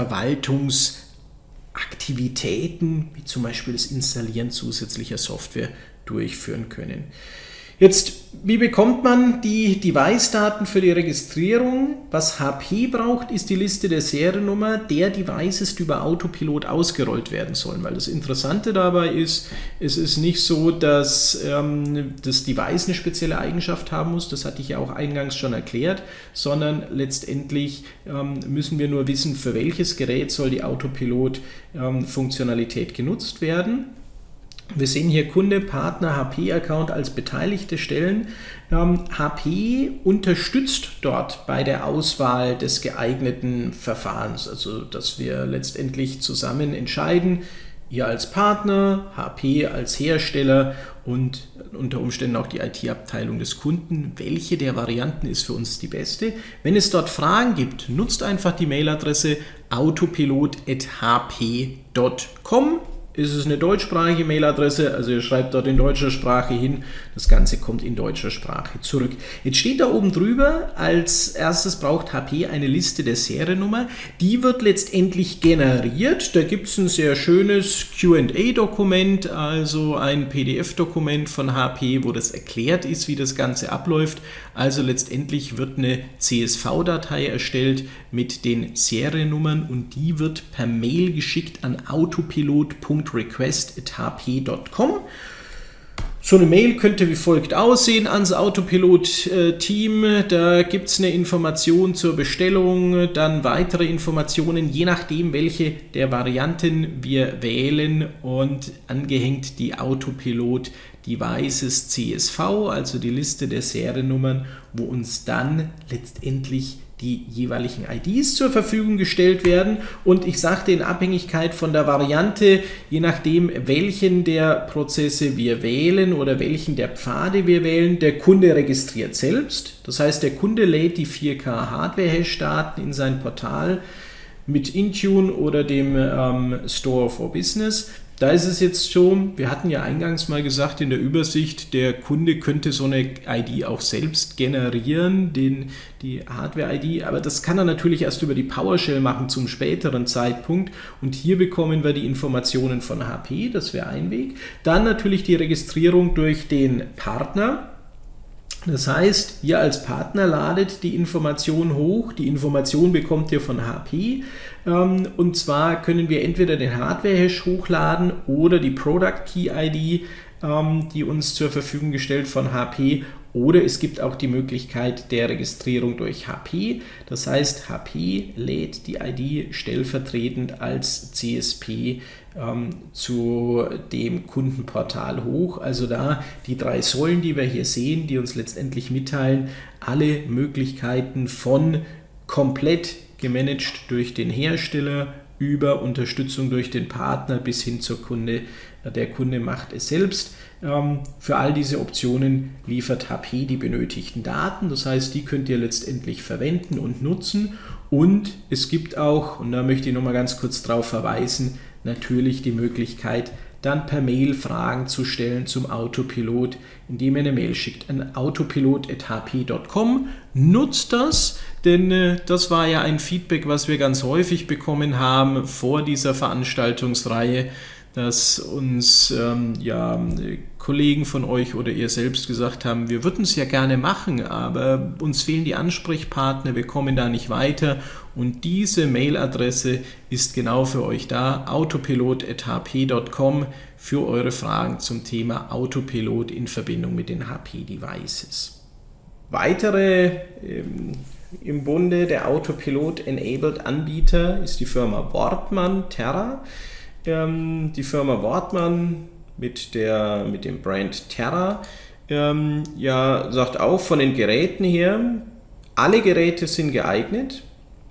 [SPEAKER 1] Verwaltungsaktivitäten, wie zum Beispiel das Installieren zusätzlicher Software, durchführen können. Jetzt, wie bekommt man die Device-Daten für die Registrierung? Was H P braucht, ist die Liste der Seriennummer der Devices, die über Autopilot ausgerollt werden sollen. Weil das Interessante dabei ist, es ist nicht so, dass ähm, das Device eine spezielle Eigenschaft haben muss, das hatte ich ja auch eingangs schon erklärt, sondern letztendlich ähm, müssen wir nur wissen, für welches Gerät soll die Autopilot-Funktionalität ähm, genutzt werden. Wir sehen hier Kunde, Partner, H P-Account als beteiligte Stellen. Ähm, H P unterstützt dort bei der Auswahl des geeigneten Verfahrens, also dass wir letztendlich zusammen entscheiden, ihr als Partner, H P als Hersteller und unter Umständen auch die I T-Abteilung des Kunden, welche der Varianten ist für uns die beste. Wenn es dort Fragen gibt, nutzt einfach die Mailadresse autopilot at h p punkt com. Ist es eine deutschsprachige Mailadresse, also ihr schreibt dort in deutscher Sprache hin, das Ganze kommt in deutscher Sprache zurück. Jetzt steht da oben drüber, als erstes braucht H P eine Liste der Seriennummer, die wird letztendlich generiert, da gibt es ein sehr schönes Q and A-Dokument, also ein P D F-Dokument von H P, wo das erklärt ist, wie das Ganze abläuft. Also letztendlich wird eine C S V-Datei erstellt mit den Seriennummern und die wird per Mail geschickt an autopilot punkt request at h p punkt com. So eine Mail könnte wie folgt aussehen ans Autopilot-Team. Da gibt es eine Information zur Bestellung, dann weitere Informationen, je nachdem, welche der Varianten wir wählen, und angehängt die Autopilot Devices C S V, also die Liste der Seriennummern, wo uns dann letztendlich die jeweiligen I Ds zur Verfügung gestellt werden. Und ich sagte, in Abhängigkeit von der Variante, je nachdem, welchen der Prozesse wir wählen oder welchen der Pfade wir wählen, der Kunde registriert selbst. Das heißt, der Kunde lädt die vier K Hardware-Hash-Daten in sein Portal mit Intune oder dem ähm, Store for Business. Da ist es jetzt so, wir hatten ja eingangs mal gesagt in der Übersicht, der Kunde könnte so eine I D auch selbst generieren, den, die Hardware-I D, aber das kann er natürlich erst über die PowerShell machen zum späteren Zeitpunkt, und hier bekommen wir die Informationen von H P, das wäre ein Weg. Dann natürlich die Registrierung durch den Partner. Das heißt, ihr als Partner ladet die Information hoch, die Information bekommt ihr von H P, ähm, und zwar können wir entweder den Hardware-Hash hochladen oder die Product Key I D, ähm, die uns zur Verfügung gestellt von H P, Oder es gibt auch die Möglichkeit der Registrierung durch H P. Das heißt, H P lädt die I D stellvertretend als C S P ähm, zu dem Kundenportal hoch. Also da die drei Säulen, die wir hier sehen, die uns letztendlich mitteilen, alle Möglichkeiten von komplett gemanagt durch den Hersteller über Unterstützung durch den Partner bis hin zur Kunde. Der Kunde macht es selbst. Für all diese Optionen liefert H P die benötigten Daten. Das heißt, die könnt ihr letztendlich verwenden und nutzen. Und es gibt auch, und da möchte ich noch mal ganz kurz darauf verweisen, natürlich die Möglichkeit, dann per Mail Fragen zu stellen zum Autopilot, indem ihr eine Mail schickt an autopilot at h p punkt com. Nutzt das, denn äh, das war ja ein Feedback, was wir ganz häufig bekommen haben vor dieser Veranstaltungsreihe, dass uns ähm, ja, Kollegen von euch oder ihr selbst gesagt haben, wir würden es ja gerne machen, aber uns fehlen die Ansprechpartner, wir kommen da nicht weiter. Und diese Mailadresse ist genau für euch da, autopilot at h p punkt com, für eure Fragen zum Thema Autopilot in Verbindung mit den H P-Devices. Weitere ähm, im Bunde der Autopilot-enabled-Anbieter ist die Firma Wortmann Terra. Ähm, die Firma Wortmann mit, der, mit dem Brand Terra ähm, ja, sagt auch von den Geräten her, alle Geräte sind geeignet.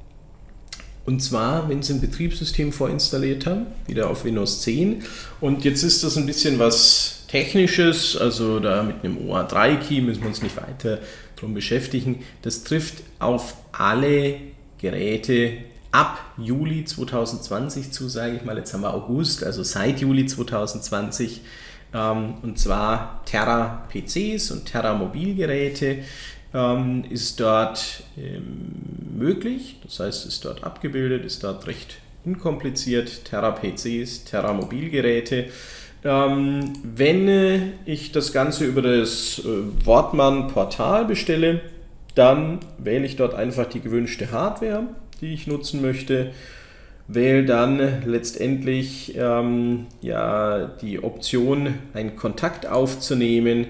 [SPEAKER 1] Und zwar, wenn Sie ein Betriebssystem vorinstalliert haben, wieder auf Windows zehn. Und jetzt ist das ein bisschen was Technisches, also da mit einem O A drei Key müssen wir uns nicht weiter drum beschäftigen. Das trifft auf alle Geräte ab Juli zweitausendzwanzig zu, sage ich mal. Jetzt haben wir August, also seit Juli zweitausendzwanzig. Ähm, und zwar Terra P Cs und Terra Mobilgeräte ähm, ist dort ähm, möglich. Das heißt, ist dort abgebildet, ist dort recht unkompliziert. Terra P Cs, Terra Mobilgeräte. Ähm, wenn äh, ich das Ganze über das äh, Wortmann-Portal bestelle, dann wähle ich dort einfach die gewünschte Hardware, die ich nutzen möchte, wähle dann letztendlich ähm, ja, die Option, einen Kontakt aufzunehmen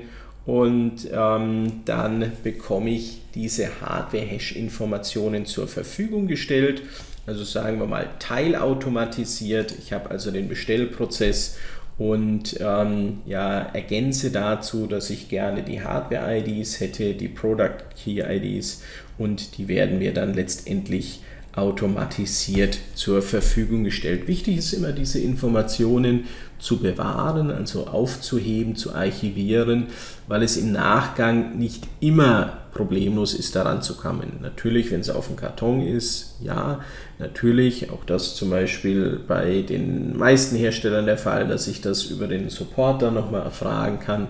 [SPEAKER 1] und ähm, dann bekomme ich diese Hardware-Hash-Informationen zur Verfügung gestellt. Also sagen wir mal teilautomatisiert. Ich habe also den Bestellprozess und ähm, ja, ergänze dazu, dass ich gerne die Hardware-I Ds hätte, die Product-Key-I Ds, und die werden mir dann letztendlich automatisiert zur Verfügung gestellt. Wichtig ist immer, diese Informationen zu bewahren, also aufzuheben, zu archivieren, weil es im Nachgang nicht immer problemlos ist, daran zu kommen. Natürlich, wenn es auf dem Karton ist, ja, natürlich, auch das zum Beispiel bei den meisten Herstellern der Fall, dass ich das über den Support dann nochmal erfragen kann.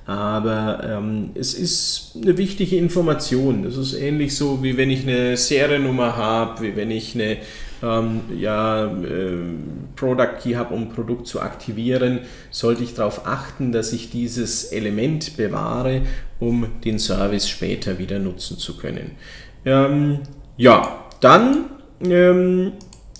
[SPEAKER 1] Aber ähm, es ist eine wichtige Information. Das ist ähnlich so, wie wenn ich eine Seriennummer habe, wie wenn ich eine ähm, ja, äh, Product Key habe, um ein Produkt zu aktivieren, sollte ich darauf achten, dass ich dieses Element bewahre, um den Service später wieder nutzen zu können. Ähm, ja, dann ähm,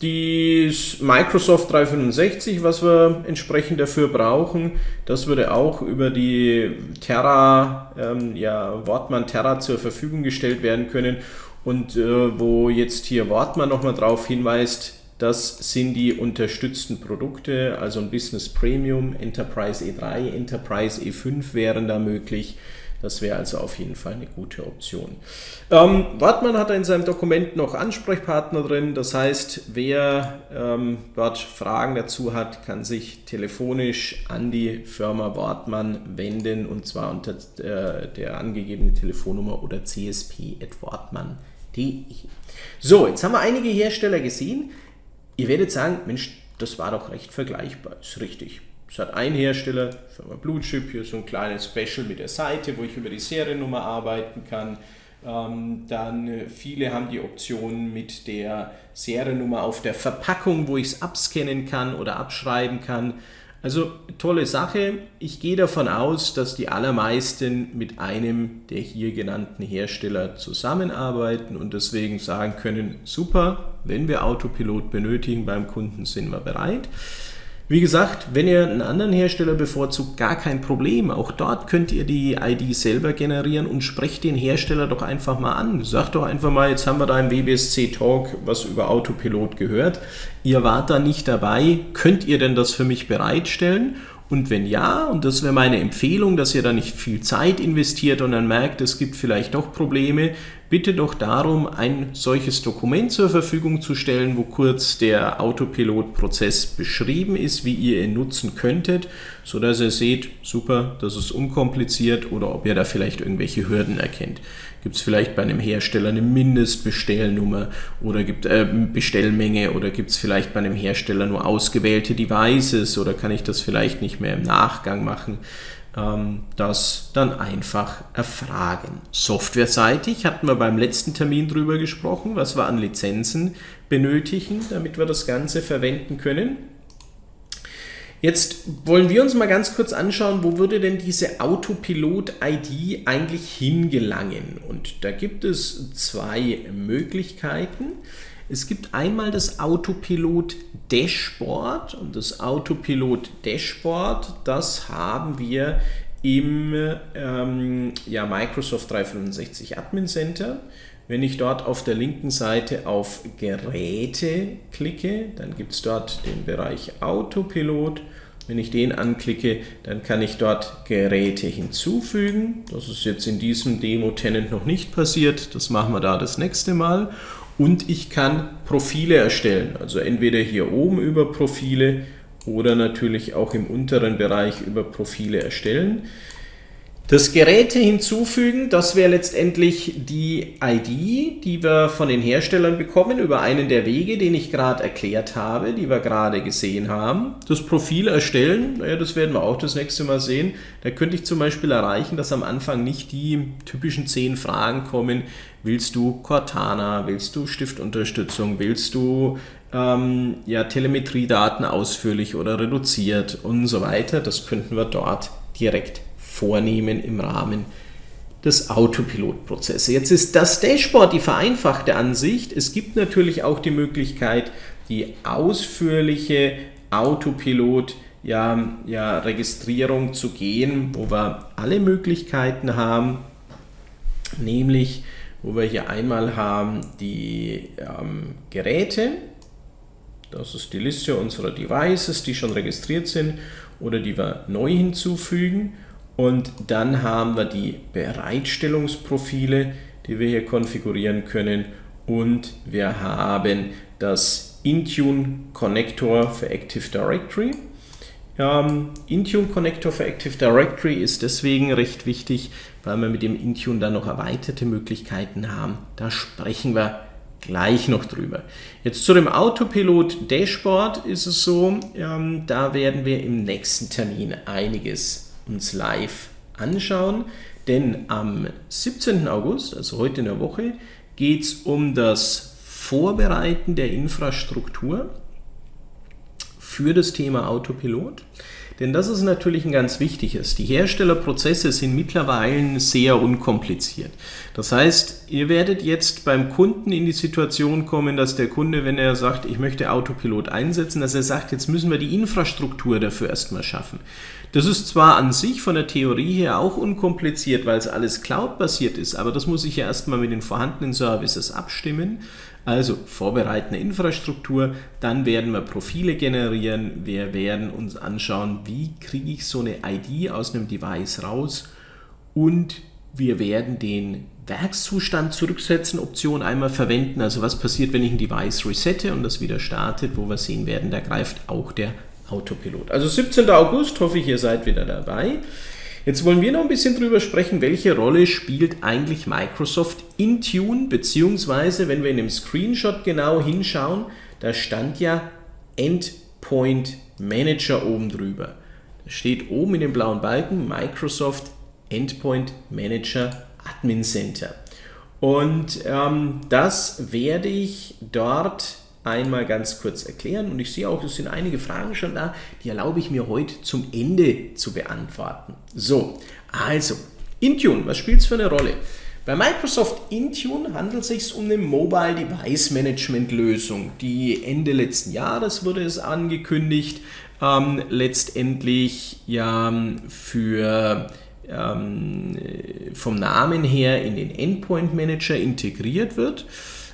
[SPEAKER 1] die Microsoft dreihundertfünfundsechzig, was wir entsprechend dafür brauchen, das würde auch über die Terra, ähm, ja, Wortmann Terra zur Verfügung gestellt werden können. Und äh, wo jetzt hier Wortmann nochmal darauf hinweist, das sind die unterstützten Produkte, also ein Business Premium, Enterprise E drei, Enterprise E fünf wären da möglich. Das wäre also auf jeden Fall eine gute Option. Ähm, Wortmann hat in seinem Dokument noch Ansprechpartner drin. Das heißt, wer ähm, dort Fragen dazu hat, kann sich telefonisch an die Firma Wortmann wenden, und zwar unter äh, der angegebenen Telefonnummer oder c s p at wortmann punkt de. So, jetzt haben wir einige Hersteller gesehen. Ihr werdet sagen, Mensch, das war doch recht vergleichbar. Ist richtig. Es hat ein Hersteller, Firma Bluechip, hier so ein kleines Special mit der Seite, wo ich über die Seriennummer arbeiten kann. Ähm, dann äh, viele haben die Option mit der Seriennummer auf der Verpackung, wo ich es abscannen kann oder abschreiben kann. Also tolle Sache. Ich gehe davon aus, dass die allermeisten mit einem der hier genannten Hersteller zusammenarbeiten und deswegen sagen können, super, wenn wir Autopilot benötigen beim Kunden, sind wir bereit. Wie gesagt, wenn ihr einen anderen Hersteller bevorzugt, gar kein Problem. Auch dort könnt ihr die I D selber generieren und sprecht den Hersteller doch einfach mal an. Sagt doch einfach mal, jetzt haben wir da im W B S C Talk was über Autopilot gehört. Ihr wart da nicht dabei, könnt ihr denn das für mich bereitstellen? Und wenn ja, und das wäre meine Empfehlung, dass ihr da nicht viel Zeit investiert und dann merkt, es gibt vielleicht doch Probleme, bitte doch darum, ein solches Dokument zur Verfügung zu stellen, wo kurz der Autopilot-Prozess beschrieben ist, wie ihr ihn nutzen könntet, sodass ihr seht, super, das ist unkompliziert, oder ob ihr da vielleicht irgendwelche Hürden erkennt. Gibt es vielleicht bei einem Hersteller eine Mindestbestellnummer oder gibt äh, Bestellmenge, oder gibt es vielleicht bei einem Hersteller nur ausgewählte Devices, oder kann ich das vielleicht nicht mehr im Nachgang machen? Ähm, das dann einfach erfragen. Softwareseitig hatten wir beim letzten Termin drüber gesprochen, was wir an Lizenzen benötigen, damit wir das Ganze verwenden können. Jetzt wollen wir uns mal ganz kurz anschauen, wo würde denn diese Autopilot-I D eigentlich hingelangen? Und da gibt es zwei Möglichkeiten. Es gibt einmal das Autopilot-Dashboard, und das Autopilot-Dashboard, das haben wir im ähm, ja, Microsoft dreihundertfünfundsechzig Admin Center. Wenn ich dort auf der linken Seite auf Geräte klicke, dann gibt es dort den Bereich Autopilot. Wenn ich den anklicke, dann kann ich dort Geräte hinzufügen. Das ist jetzt in diesem Demo-Tenant noch nicht passiert. Das machen wir da das nächste Mal. Und ich kann Profile erstellen. Also entweder hier oben über Profile oder natürlich auch im unteren Bereich über Profile erstellen. Das Geräte hinzufügen, das wäre letztendlich die I D, die wir von den Herstellern bekommen über einen der Wege, den ich gerade erklärt habe, die wir gerade gesehen haben. Das Profil erstellen, naja, das werden wir auch das nächste Mal sehen. Da könnte ich zum Beispiel erreichen, dass am Anfang nicht die typischen zehn Fragen kommen. Willst du Cortana, willst du Stiftunterstützung, willst du ähm, ja, Telemetriedaten ausführlich oder reduziert und so weiter. Das könnten wir dort direkt vornehmen im Rahmen des Autopilot-Prozesses. Jetzt ist das Dashboard die vereinfachte Ansicht. Es gibt natürlich auch die Möglichkeit, die ausführliche Autopilot ja, ja, Registrierung zu gehen, wo wir alle Möglichkeiten haben, nämlich wo wir hier einmal haben die ähm, Geräte, das ist die Liste unserer Devices, die schon registriert sind oder die wir neu hinzufügen. Und dann haben wir die Bereitstellungsprofile, die wir hier konfigurieren können, und wir haben das Intune Connector für Active Directory. Ähm, Intune Connector für Active Directory ist deswegen recht wichtig, weil wir mit dem Intune dann noch erweiterte Möglichkeiten haben. Da sprechen wir gleich noch drüber. Jetzt zu dem Autopilot Dashboard ist es so, ähm, da werden wir im nächsten Termin einiges uns live anschauen, denn am siebzehnten August, also heute in der Woche, geht es um das Vorbereiten der Infrastruktur für das Thema Autopilot. Denn das ist natürlich ein ganz wichtiges. Die Herstellerprozesse sind mittlerweile sehr unkompliziert. Das heißt, ihr werdet jetzt beim Kunden in die Situation kommen, dass der Kunde, wenn er sagt, ich möchte Autopilot einsetzen, dass er sagt, jetzt müssen wir die Infrastruktur dafür erstmal schaffen. Das ist zwar an sich von der Theorie her auch unkompliziert, weil es alles Cloud-basiert ist, aber das muss ich ja erstmal mit den vorhandenen Services abstimmen. Also vorbereitende Infrastruktur, dann werden wir Profile generieren, wir werden uns anschauen, wie kriege ich so eine I D aus einem Device raus, und wir werden den Werkszustand zurücksetzen Option einmal verwenden, also was passiert, wenn ich ein Device resette und das wieder startet, wo wir sehen werden, da greift auch der Autopilot. Also siebzehnten August, hoffe ich, ihr seid wieder dabei. Jetzt wollen wir noch ein bisschen drüber sprechen, welche Rolle spielt eigentlich Microsoft Intune, beziehungsweise, wenn wir in dem Screenshot genau hinschauen, da stand ja Endpoint Manager oben drüber. Da steht oben in dem blauen Balken Microsoft Endpoint Manager Admin Center. Und ähm, das werde ich dort einmal ganz kurz erklären, und ich sehe auch, es sind einige Fragen schon da, die erlaube ich mir heute zum Ende zu beantworten. So, also, Intune, was spielt es für eine Rolle? Bei Microsoft Intune handelt es sich um eine Mobile Device Management Lösung, die Ende letzten Jahres wurde es angekündigt, ähm, letztendlich ja für ähm, vom Namen her in den Endpoint Manager integriert wird.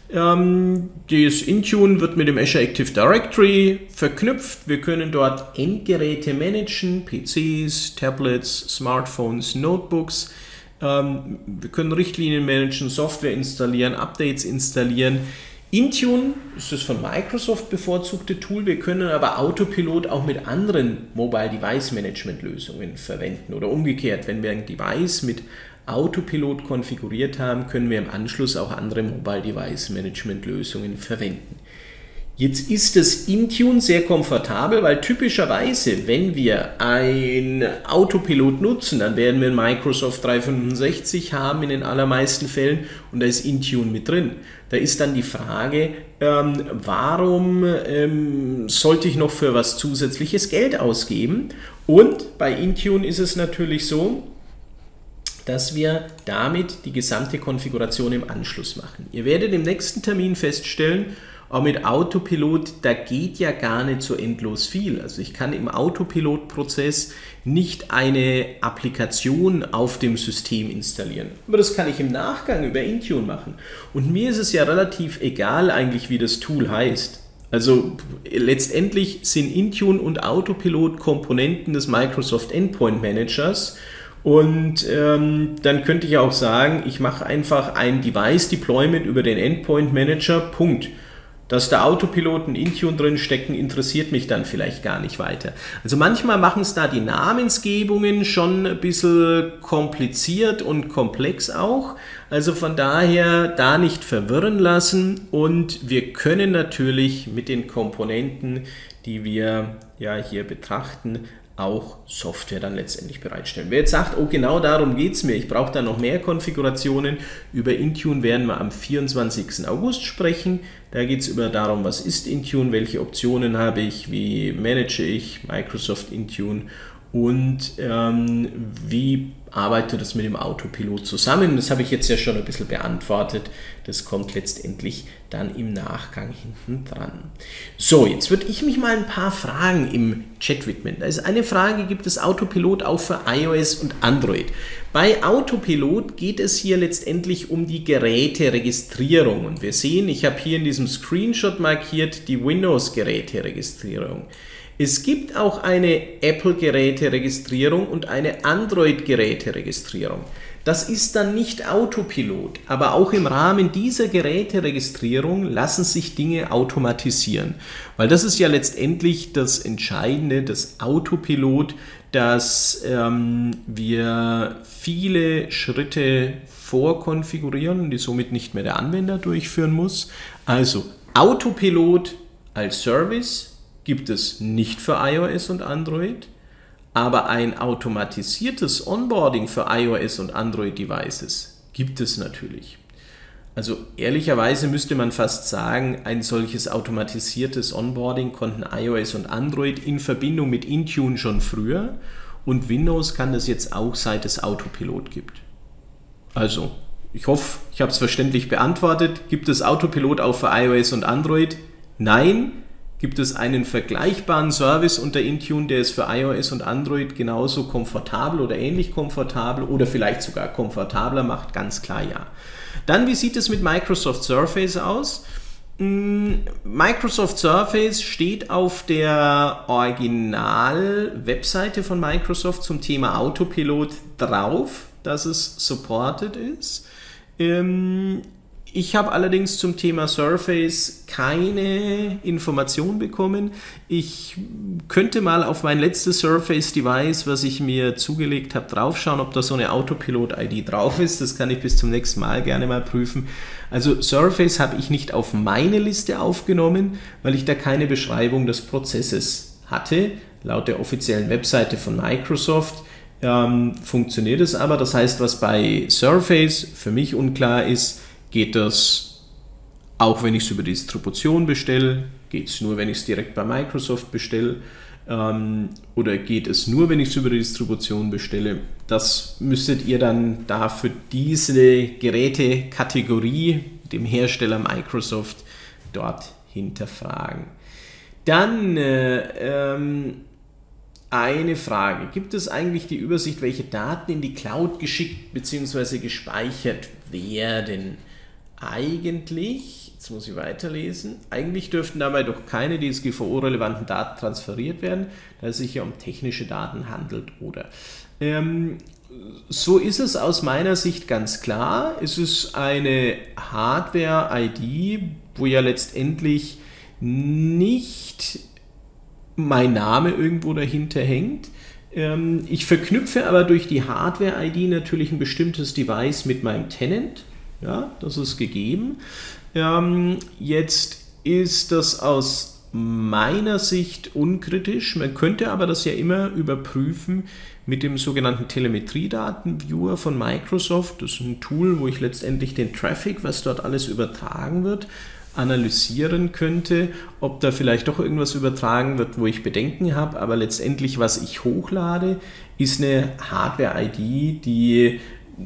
[SPEAKER 1] Ähm, das Intune wird mit dem Azure Active Directory verknüpft. Wir können dort Endgeräte managen, P Cs, Tablets, Smartphones, Notebooks. Ähm, wir können Richtlinien managen, Software installieren, Updates installieren. Intune ist das von Microsoft bevorzugte Tool. Wir können aber Autopilot auch mit anderen Mobile Device Management Lösungen verwenden oder umgekehrt. Wenn wir ein Device mit Autopilot konfiguriert haben, können wir im Anschluss auch andere Mobile Device Management Lösungen verwenden. Jetzt ist das Intune sehr komfortabel, weil typischerweise, wenn wir ein Autopilot nutzen, dann werden wir Microsoft dreihundertfünfundsechzig haben in den allermeisten Fällen und da ist Intune mit drin. Da ist dann die Frage, ähm, warum ähm, sollte ich noch für was zusätzliches Geld ausgeben? Und bei Intune ist es natürlich so, dass wir damit die gesamte Konfiguration im Anschluss machen. Ihr werdet im nächsten Termin feststellen, auch mit Autopilot, da geht ja gar nicht so endlos viel. Also ich kann im Autopilot-Prozess nicht eine Applikation auf dem System installieren. Aber das kann ich im Nachgang über Intune machen. Und mir ist es ja relativ egal eigentlich, wie das Tool heißt. Also letztendlich sind Intune und Autopilot Komponenten des Microsoft Endpoint Managers. Und ähm, dann könnte ich auch sagen, ich mache einfach ein Device Deployment über den Endpoint Manager, Punkt. Dass da Autopilot und Intune drin stecken, interessiert mich dann vielleicht gar nicht weiter. Also manchmal machen es da die Namensgebungen schon ein bisschen kompliziert und komplex auch. Also von daher da nicht verwirren lassen und wir können natürlich mit den Komponenten, die wir ja hier betrachten, auch Software dann letztendlich bereitstellen. Wer jetzt sagt, oh genau darum geht es mir, ich brauche da noch mehr Konfigurationen, über Intune werden wir am vierundzwanzigsten August sprechen. Da geht es über darum, was ist Intune, welche Optionen habe ich, wie manage ich Microsoft Intune und ähm, wie arbeitet das mit dem Autopilot zusammen. Das habe ich jetzt ja schon ein bisschen beantwortet. Das kommt letztendlich dann im Nachgang hinten dran. So, jetzt würde ich mich mal ein paar Fragen im Chat widmen. Da ist eine Frage, gibt es Autopilot auch für iOS und Android? Bei Autopilot geht es hier letztendlich um die Geräteregistrierung. Und wir sehen, ich habe hier in diesem Screenshot markiert die Windows-Geräteregistrierung. Es gibt auch eine Apple-Geräteregistrierung und eine Android-Geräteregistrierung. Das ist dann nicht Autopilot, aber auch im Rahmen dieser Geräteregistrierung lassen sich Dinge automatisieren. Weil das ist ja letztendlich das Entscheidende, das Autopilot, dass ähm, wir viele Schritte vorkonfigurieren, die somit nicht mehr der Anwender durchführen muss. Also Autopilot als Service gibt es nicht für iOS und Android, aber ein automatisiertes Onboarding für iOS und Android-Devices gibt es natürlich. Also ehrlicherweise müsste man fast sagen, ein solches automatisiertes Onboarding konnten iOS und Android in Verbindung mit Intune schon früher und Windows kann das jetzt auch, seit es Autopilot gibt. Also, ich hoffe, ich habe es verständlich beantwortet. Gibt es Autopilot auch für iOS und Android? Nein. Gibt es einen vergleichbaren Service unter Intune, der es für iOS und Android genauso komfortabel oder ähnlich komfortabel oder vielleicht sogar komfortabler macht? Ganz klar ja. Dann, wie sieht es mit Microsoft Surface aus? Microsoft Surface steht auf der Original-Webseite von Microsoft zum Thema Autopilot drauf, dass es supported ist. Ich habe allerdings zum Thema Surface keine Information bekommen. Ich könnte mal auf mein letztes Surface-Device, was ich mir zugelegt habe, draufschauen, ob da so eine Autopilot-I D drauf ist. Das kann ich bis zum nächsten Mal gerne mal prüfen. Also Surface habe ich nicht auf meine Liste aufgenommen, weil ich da keine Beschreibung des Prozesses hatte. Laut der offiziellen Webseite von Microsoft ähm, funktioniert es aber. Das heißt, was bei Surface für mich unklar ist, geht das auch, wenn ich es über Distribution bestelle? Geht es nur, wenn ich es direkt bei Microsoft bestelle? ähm, oder geht es nur, wenn ich es über die Distribution bestelle? Das müsstet ihr dann da für diese Gerätekategorie, dem Hersteller Microsoft, dort hinterfragen. Dann äh, ähm, eine Frage. Gibt es eigentlich die Übersicht, welche Daten in die Cloud geschickt bzw. gespeichert werden? Eigentlich, jetzt muss ich weiterlesen, eigentlich dürften dabei doch keine D S G V O-relevanten Daten transferiert werden, da es sich ja um technische Daten handelt, oder? Ähm, so ist es aus meiner Sicht ganz klar. Es ist eine Hardware-I D, wo ja letztendlich nicht mein Name irgendwo dahinter hängt. Ähm, ich verknüpfe aber durch die Hardware-I D natürlich ein bestimmtes Device mit meinem Tenant. Ja, das ist gegeben. Ähm, jetzt ist das aus meiner Sicht unkritisch. Man könnte aber das ja immer überprüfen mit dem sogenannten Telemetriedatenviewer von Microsoft. Das ist ein Tool, wo ich letztendlich den Traffic, was dort alles übertragen wird, analysieren könnte, ob da vielleicht doch irgendwas übertragen wird, wo ich Bedenken habe, aber letztendlich, was ich hochlade, ist eine Hardware-I D, die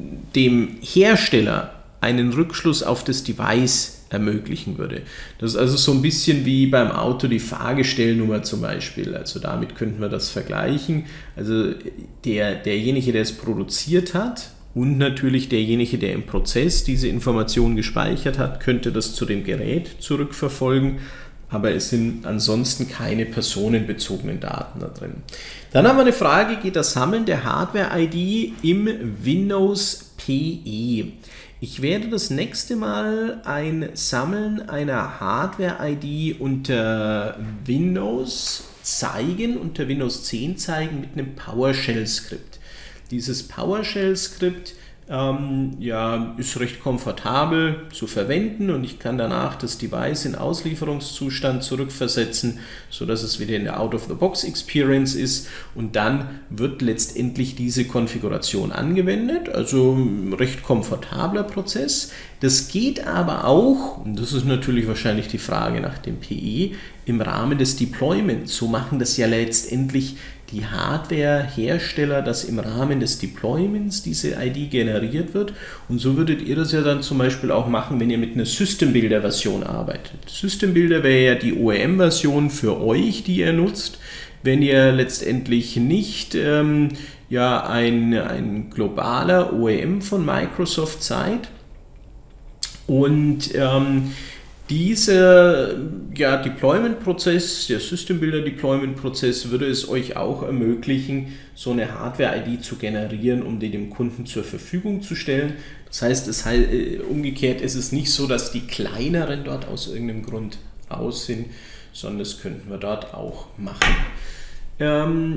[SPEAKER 1] dem Hersteller einen Rückschluss auf das Device ermöglichen würde. Das ist also so ein bisschen wie beim Auto die Fahrgestellnummer zum Beispiel. Also damit könnten wir das vergleichen. Also der, derjenige, der es produziert hat, und natürlich derjenige, der im Prozess diese Information gespeichert hat, könnte das zu dem Gerät zurückverfolgen, aber es sind ansonsten keine personenbezogenen Daten da drin. Dann haben wir eine Frage, geht das Sammeln der Hardware-I D im Windows P E? Ich werde das nächste Mal ein Sammeln einer Hardware-I D unter Windows zeigen, unter Windows zehn zeigen mit einem PowerShell-Skript. Dieses PowerShell-Skript ähm, ja, ist recht komfortabel zu verwenden und ich kann danach das Device in Auslieferungszustand zurückversetzen, sodass es wieder in der Out-of-the-Box-Experience ist, und dann wird letztendlich diese Konfiguration angewendet, also ein recht komfortabler Prozess. Das geht aber auch, und das ist natürlich wahrscheinlich die Frage nach dem P E, im Rahmen des Deployments. So machen das ja letztendlich die Hardware-Hersteller, dass im Rahmen des Deployments diese I D generiert wird, und so würdet ihr das ja dann zum Beispiel auch machen, wenn ihr mit einer System Builder-Version arbeitet. System Builder wäre ja die O E M-Version für euch, die ihr nutzt, wenn ihr letztendlich nicht ähm, ja, ein, ein globaler O E M von Microsoft seid. Und ähm, Dieser ja, Deployment-Prozess, der System Builder Deployment-Prozess, würde es euch auch ermöglichen, so eine Hardware-I D zu generieren, um die dem Kunden zur Verfügung zu stellen. Das heißt, es heißt äh, umgekehrt ist es nicht so, dass die kleineren dort aus irgendeinem Grund raus sind, sondern das könnten wir dort auch machen. Ähm,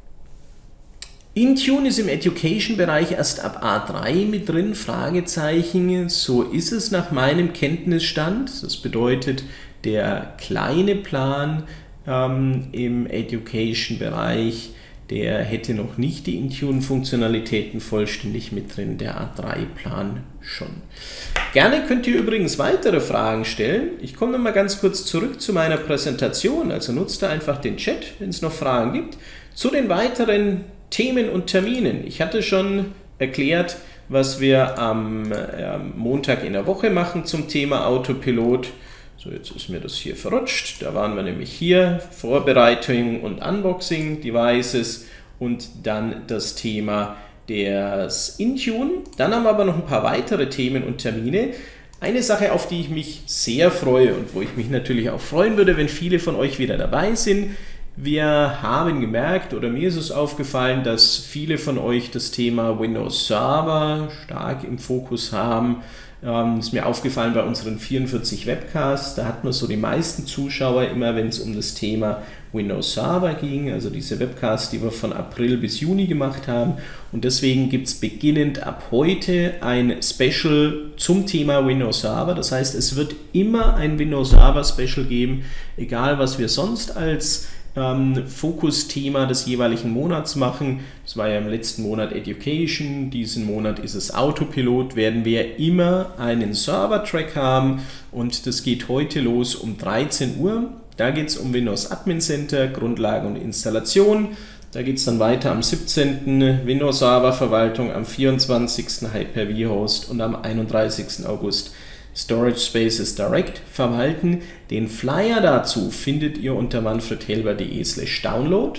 [SPEAKER 1] Intune ist im Education-Bereich erst ab A drei mit drin, Fragezeichen. So ist es nach meinem Kenntnisstand. Das bedeutet, der kleine Plan ähm, im Education-Bereich, der hätte noch nicht die Intune-Funktionalitäten vollständig mit drin, der A drei Plan schon. Gerne könnt ihr übrigens weitere Fragen stellen. Ich komme nochmal ganz kurz zurück zu meiner Präsentation, also nutzt da einfach den Chat, wenn es noch Fragen gibt, zu den weiteren Themen und Terminen. Ich hatte schon erklärt, was wir am äh, Montag in der Woche machen zum Thema Autopilot. So, jetzt ist mir das hier verrutscht. Da waren wir nämlich hier, Vorbereitung und Unboxing Devices und dann das Thema des Intune. Dann haben wir aber noch ein paar weitere Themen und Termine. Eine Sache, auf die ich mich sehr freue und wo ich mich natürlich auch freuen würde, wenn viele von euch wieder dabei sind. Wir haben gemerkt, oder mir ist es aufgefallen, dass viele von euch das Thema Windows Server stark im Fokus haben. Ähm, ist mir aufgefallen bei unseren vierundvierzig Webcasts, da hatten wir so die meisten Zuschauer immer, wenn es um das Thema Windows Server ging, also diese Webcasts, die wir von April bis Juni gemacht haben. Und deswegen gibt es beginnend ab heute ein Special zum Thema Windows Server. Das heißt, es wird immer ein Windows Server Special geben, egal was wir sonst als Ähm, Fokusthema des jeweiligen Monats machen. Das war ja im letzten Monat Education, diesen Monat ist es Autopilot, werden wir immer einen Server-Track haben und das geht heute los um dreizehn Uhr. Da geht es um Windows Admin Center, Grundlagen und Installation. Da geht es dann weiter am siebzehnten Windows Server Verwaltung, am vierundzwanzigsten Hyper-V Host und am einunddreißigsten August Storage Spaces Direct verwalten. Den Flyer dazu findet ihr unter manfredhelber punkt de slash download.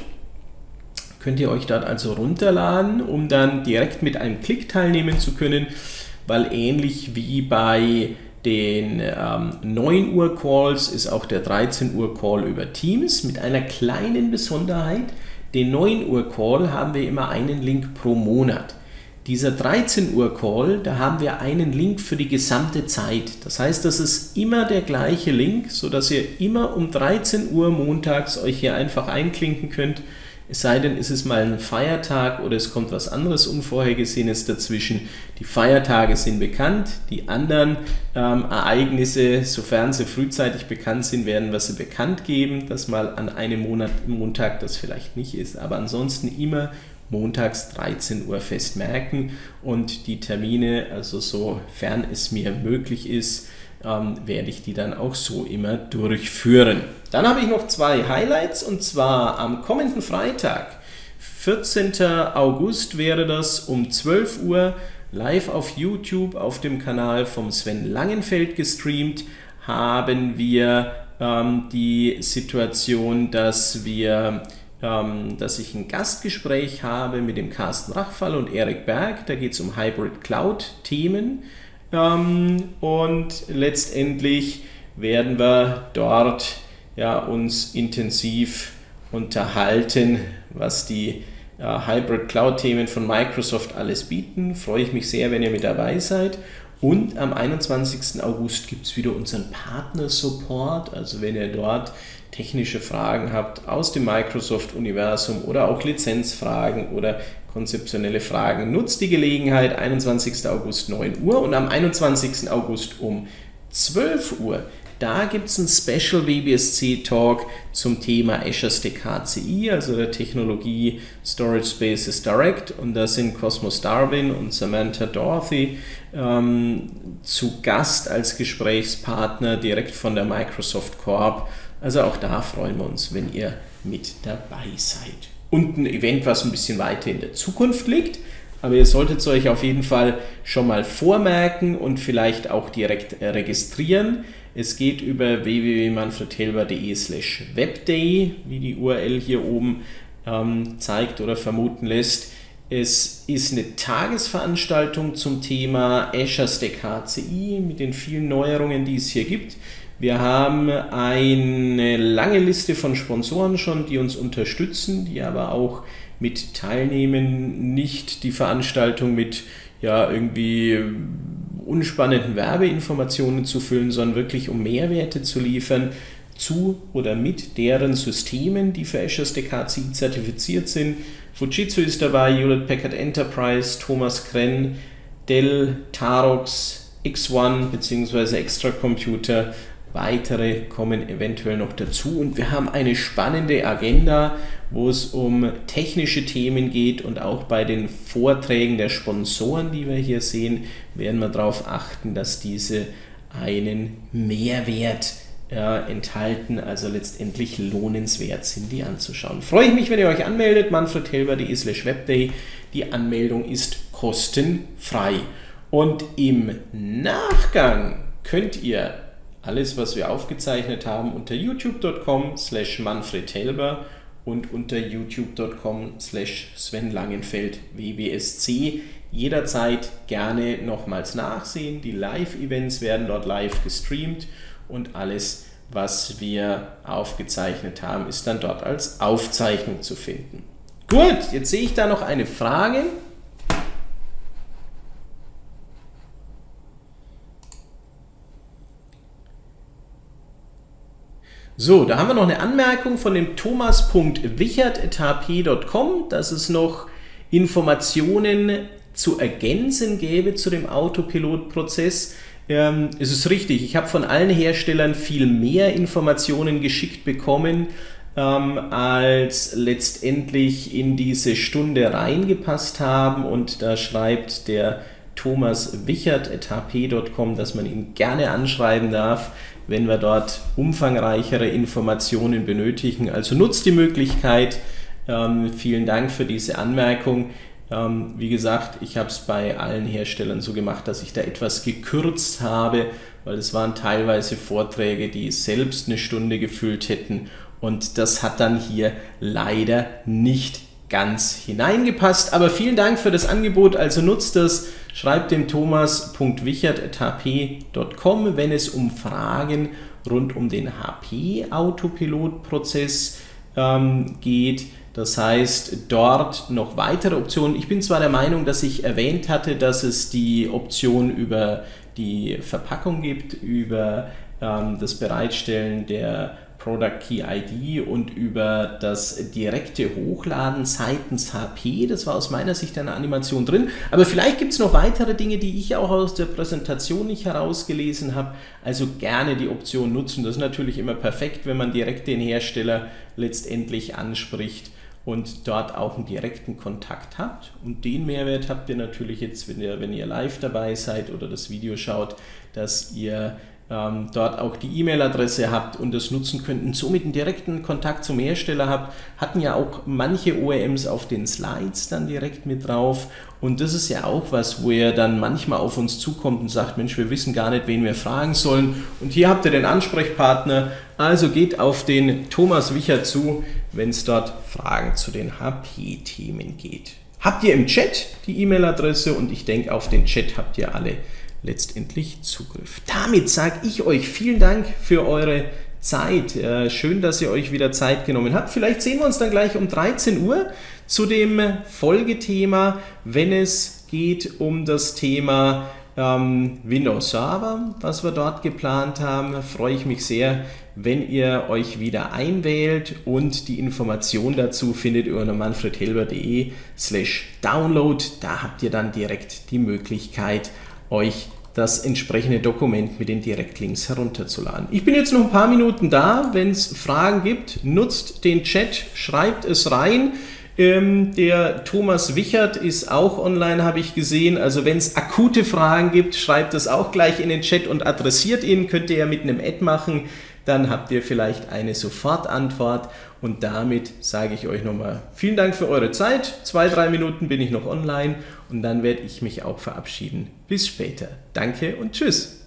[SPEAKER 1] Könnt ihr euch dort also runterladen, um dann direkt mit einem Klick teilnehmen zu können, weil ähnlich wie bei den ähm, neun Uhr Calls ist auch der dreizehn Uhr Call über Teams mit einer kleinen Besonderheit. Den neun Uhr Call haben wir immer einen Link pro Monat. Dieser dreizehn Uhr Call, da haben wir einen Link für die gesamte Zeit. Das heißt, das ist immer der gleiche Link, sodass ihr immer um dreizehn Uhr montags euch hier einfach einklinken könnt. Es sei denn, es ist mal ein Feiertag oder es kommt was anderes Unvorhergesehenes dazwischen. Die Feiertage sind bekannt, die anderen ähm, Ereignisse, sofern sie frühzeitig bekannt sind, werden wir sie bekannt geben, dass mal an einem Monat, Montag das vielleicht nicht ist, aber ansonsten immer montags dreizehn Uhr fest merken und die Termine, also sofern es mir möglich ist, ähm, werde ich die dann auch so immer durchführen. Dann habe ich noch zwei Highlights und zwar am kommenden Freitag, vierzehnten August wäre das um zwölf Uhr live auf YouTube auf dem Kanal vom Sven Langenfeld gestreamt, haben wir ähm, die Situation, dass wir ähm, dass ich ein Gastgespräch habe mit dem Carsten Rachfall und Erik Berg. Da geht es um Hybrid Cloud Themen ähm, und letztendlich werden wir dort ja, uns intensiv unterhalten, was die äh, Hybrid Cloud Themen von Microsoft alles bieten. Freue ich mich sehr, wenn ihr mit dabei seid. Und am einundzwanzigsten August gibt es wieder unseren Partner-Support. Also wenn ihr dort technische Fragen habt aus dem Microsoft-Universum oder auch Lizenzfragen oder konzeptionelle Fragen, nutzt die Gelegenheit. einundzwanzigsten August neun Uhr und am einundzwanzigsten August um zwölf Uhr. Da gibt es einen Special W B S C Talk zum Thema Azure Stack H C I, also der Technologie Storage Spaces Direct, und da sind Cosmos Darwin und Samantha Dorothy ähm, zu Gast als Gesprächspartner direkt von der Microsoft Corp. Also auch da freuen wir uns, wenn ihr mit dabei seid. Und ein Event, was ein bisschen weiter in der Zukunft liegt, aber ihr solltet es euch auf jeden Fall schon mal vormerken und vielleicht auch direkt registrieren. Es geht über w w w punkt manfredhelber punkt de slash webday, wie die U R L hier oben ähm, zeigt oder vermuten lässt. Es ist eine Tagesveranstaltung zum Thema Azure Stack H C I mit den vielen Neuerungen, die es hier gibt. Wir haben eine lange Liste von Sponsoren schon, die uns unterstützen, die aber auch mit teilnehmen, nicht die Veranstaltung mit ja, irgendwie unspannenden Werbeinformationen zu füllen, sondern wirklich um Mehrwerte zu liefern zu oder mit deren Systemen, die für Azure Stack H C I zertifiziert sind. Fujitsu ist dabei, Hewlett Packard Enterprise, Thomas Krenn, Dell, Tarox, X eins bzw. Extra Computer. Weitere kommen eventuell noch dazu und wir haben eine spannende Agenda, wo es um technische Themen geht und auch bei den Vorträgen der Sponsoren, die wir hier sehen, werden wir darauf achten, dass diese einen Mehrwert äh, enthalten, also letztendlich lohnenswert sind, die anzuschauen. Freue ich mich, wenn ihr euch anmeldet, manfredhelber punkt de slash webday. Die Anmeldung ist kostenfrei. Und im Nachgang könnt ihr alles, was wir aufgezeichnet haben, unter youtube punkt com slash manfredhelber und unter youtube punkt com slash Sven Langenfeld W B S C jederzeit gerne nochmals nachsehen. Die Live-Events werden dort live gestreamt und alles, was wir aufgezeichnet haben, ist dann dort als Aufzeichnung zu finden. Gut, jetzt sehe ich da noch eine Frage. So, da haben wir noch eine Anmerkung von dem thomas punkt wichert at h p punkt com, dass es noch Informationen zu ergänzen gäbe zu dem Autopilot-Prozess. Ähm, es ist richtig, ich habe von allen Herstellern viel mehr Informationen geschickt bekommen, ähm, als letztendlich in diese Stunde reingepasst haben, und da schreibt der thomas wichert at h p punkt com, dass man ihn gerne anschreiben darf. wenn wir dort umfangreichere Informationen benötigen. Also nutzt die Möglichkeit. Ähm, vielen Dank für diese Anmerkung. Ähm, wie gesagt, ich habe es bei allen Herstellern so gemacht, dass ich da etwas gekürzt habe, weil es waren teilweise Vorträge, die selbst eine Stunde gefüllt hätten, und das hat dann hier leider nicht ganz hineingepasst. Aber vielen Dank für das Angebot, also nutzt das, schreibt dem thomas punkt wichert at h p punkt com, wenn es um Fragen rund um den H P-Autopilot-Prozess ähm, geht. Das heißt, dort noch weitere Optionen. Ich bin zwar der Meinung, dass ich erwähnt hatte, dass es die Option über die Verpackung gibt, über ähm, das Bereitstellen der Product Key I D und über das direkte Hochladen seitens H P. Das war aus meiner Sicht eine Animation drin. Aber vielleicht gibt es noch weitere Dinge, die ich auch aus der Präsentation nicht herausgelesen habe. Also gerne die Option nutzen. Das ist natürlich immer perfekt, wenn man direkt den Hersteller letztendlich anspricht und dort auch einen direkten Kontakt habt. Und den Mehrwert habt ihr natürlich jetzt, wenn ihr, wenn ihr live dabei seid oder das Video schaut, dass ihr ähm, dort auch die E-Mail-Adresse habt und das nutzen könnt und somit einen direkten Kontakt zum Hersteller habt. Hatten ja auch manche O E Ms auf den Slides dann direkt mit drauf. Und das ist ja auch was, wo ihr dann manchmal auf uns zukommt und sagt, Mensch, wir wissen gar nicht, wen wir fragen sollen. Und hier habt ihr den Ansprechpartner. Also geht auf den Thomas Wichert zu, wenn es dort Fragen zu den H P-Themen geht. Habt ihr im Chat die E-Mail-Adresse und ich denke, auf den Chat habt ihr alle letztendlich Zugriff. Damit sage ich euch vielen Dank für eure Zeit. Äh, schön, dass ihr euch wieder Zeit genommen habt. Vielleicht sehen wir uns dann gleich um dreizehn Uhr zu dem Folgethema, wenn es geht um das Thema ähm, Windows Server, was wir dort geplant haben. Freue ich mich sehr, wenn ihr euch wieder einwählt, und die Information dazu findet ihr unter manfredhelber punkt de slash download. Da habt ihr dann direkt die Möglichkeit, euch das entsprechende Dokument mit den Direktlinks herunterzuladen. Ich bin jetzt noch ein paar Minuten da. Wenn es Fragen gibt, nutzt den Chat, schreibt es rein. Ähm, der Thomas Wichert ist auch online, habe ich gesehen. Also wenn es akute Fragen gibt, schreibt es auch gleich in den Chat und adressiert ihn. Könnt ihr ja mit einem Ad machen. Dann habt ihr vielleicht eine Sofortantwort. Und damit sage ich euch nochmal vielen Dank für eure Zeit. Zwei, drei Minuten bin ich noch online und dann werde ich mich auch verabschieden. Bis später. Danke und tschüss.